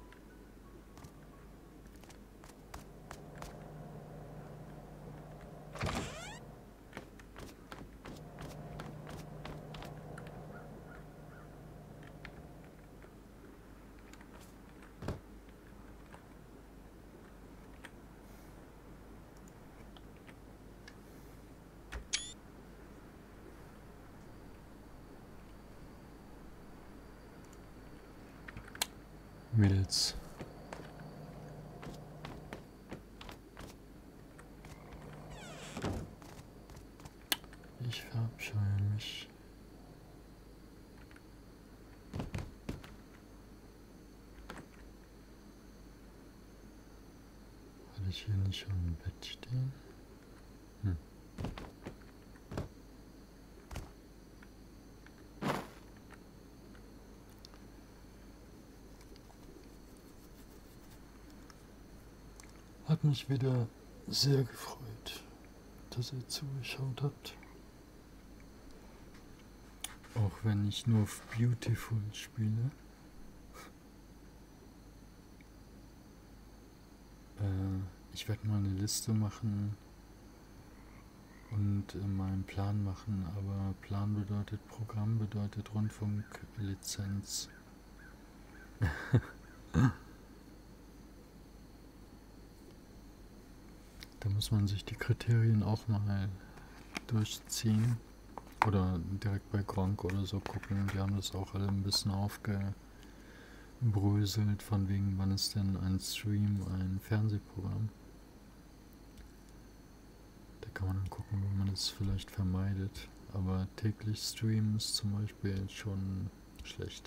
Mädels. Ich verabscheue mich. Hatte ich hier nicht schon im Bett stehen? Hat mich wieder sehr gefreut, dass ihr zugeschaut habt. Auch wenn ich nur auf Beautiful spiele. Ich werde mal eine Liste machen und meinen Plan machen, aber Plan bedeutet Programm, bedeutet Rundfunklizenz. Da muss man sich die Kriterien auch mal durchziehen. Oder direkt bei Gronkh oder so gucken. Die haben das auch alle ein bisschen aufgebröselt, von wegen, wann ist denn ein Stream ein Fernsehprogramm. Da kann man dann gucken, wie man es vielleicht vermeidet. Aber täglich streamen ist zum Beispiel schon schlecht.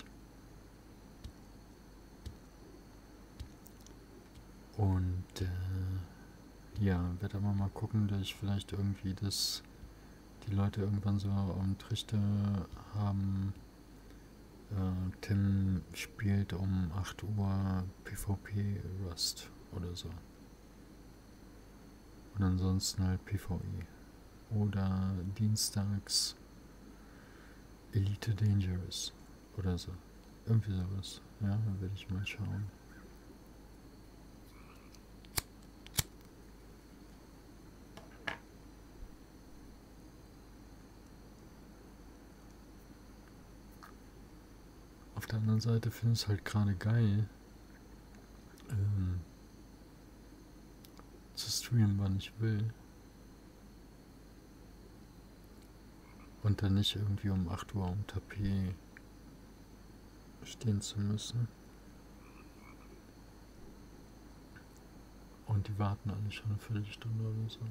Und ja, werde aber mal gucken, dass ich vielleicht irgendwie die Leute irgendwann so am Trichter haben. Tim spielt um 8 Uhr PvP Rust oder so. Und ansonsten halt PvE. Oder dienstags Elite Dangerous oder so. Irgendwie sowas. Ja, da werde ich mal schauen. Auf der anderen Seite finde ich es halt gerade geil, zu streamen, wann ich will. Und dann nicht irgendwie um 8 Uhr am Tapet stehen zu müssen. Und die warten alle schon eine Viertelstunde oder so.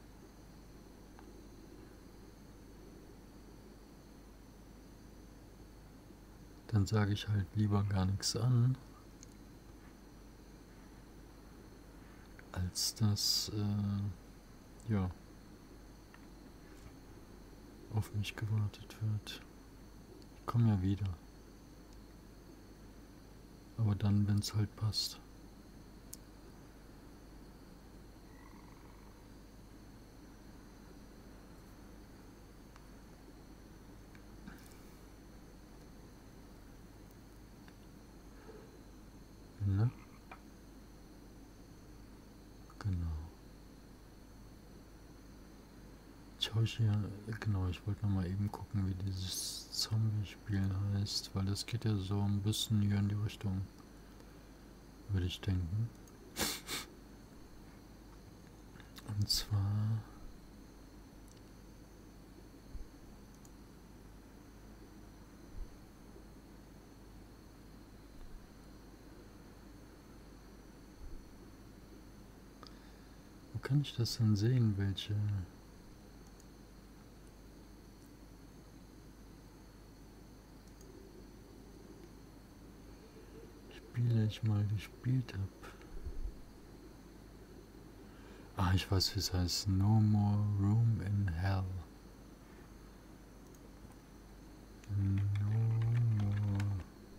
Dann sage ich halt lieber gar nichts an, als dass, ja, auf mich gewartet wird. Ich komme ja wieder. Aber dann, wenn es halt passt. Ne? Genau. Schau ich hier, genau, ich wollte noch mal eben gucken, wie dieses Zombie-Spiel heißt, weil das geht ja so ein bisschen hier in die Richtung, würde ich denken. Und zwar wo kann ich das denn sehen, welche Spiele ich mal gespielt habe? Ah, ich weiß, wie es heißt. No More Room in Hell. No More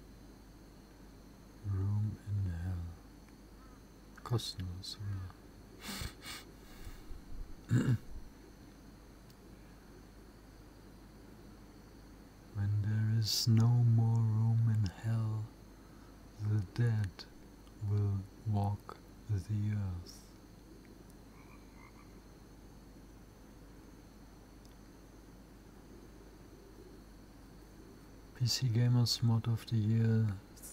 Room in Hell. Kostenlos sogar. When there is no more room in hell, the dead will walk the earth. PC Gamers Mod of the Year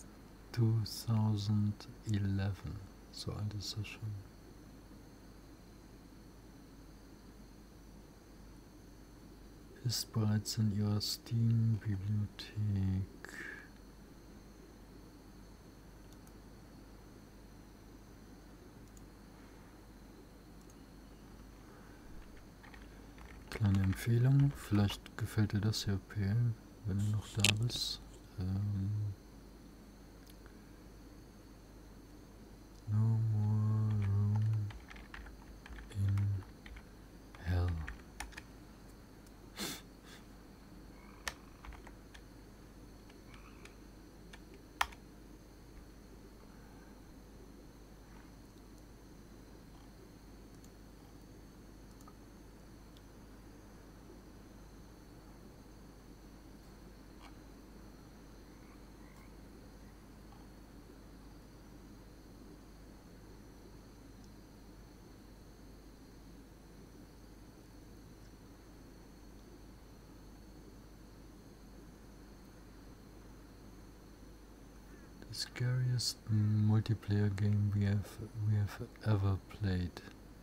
2011. So alt ist das schon. Ist bereits in ihrer Steam-Bibliothek. Kleine Empfehlung, vielleicht gefällt dir das ja, PL, wenn du noch da bist. No more room in hell. Scariest multiplayer game we have ever played.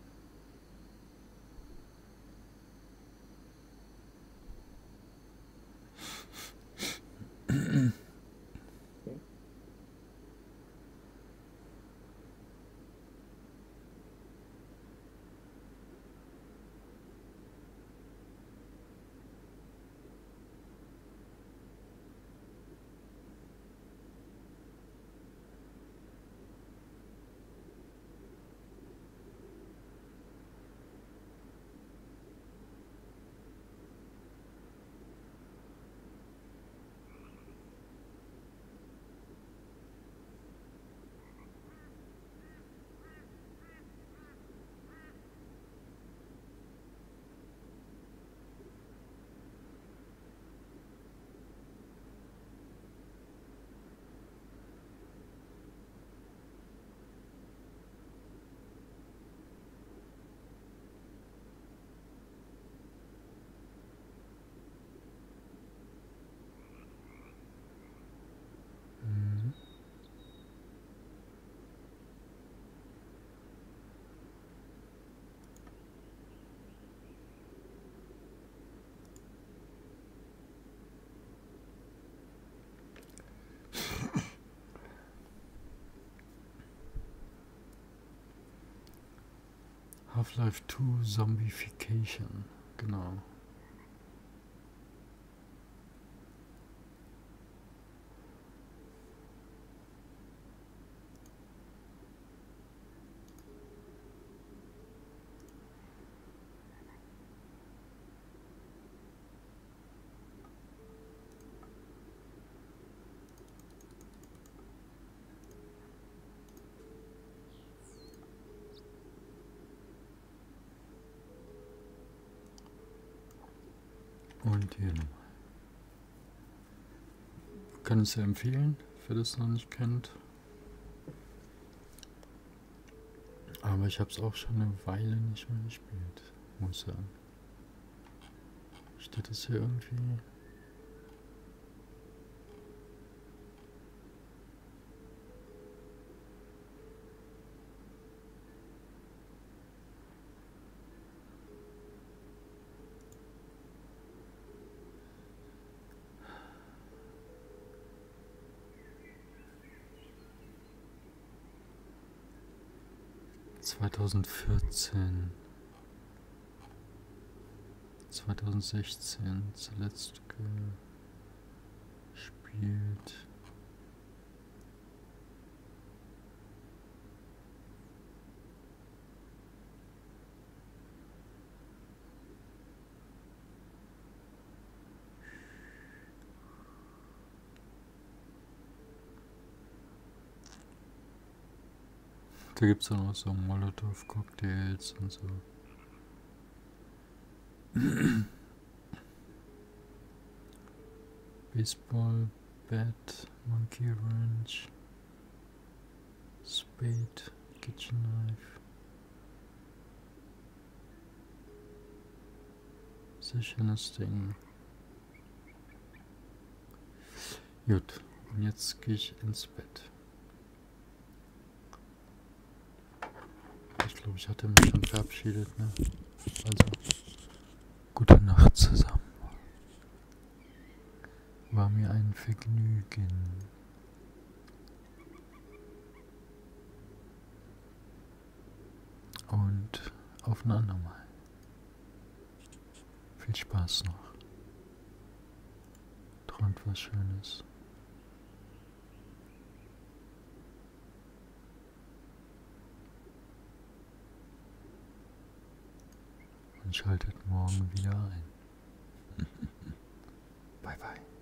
Half-Life 2 Zombification, genau. Und hier nochmal. Kann es sehr empfehlen, wer das noch nicht kennt. Aber ich habe es auch schon eine Weile nicht mehr gespielt, muss ich sagen. Steht das hier irgendwie? ...2014... 2016 zuletzt gespielt. Da gibt es dann auch so Molotow-Cocktails und so. Baseball, Bat, Monkey Wrench, Spade, Kitchen Knife. Sehr schönes Ding. Gut, und jetzt gehe ich ins Bett. Ich glaube, ich hatte mich schon verabschiedet, ne? Also, gute Nacht zusammen. War mir ein Vergnügen. Und auf ein andermal. Viel Spaß noch. Träumt was Schönes. Und schaltet morgen wieder ein. Bye bye.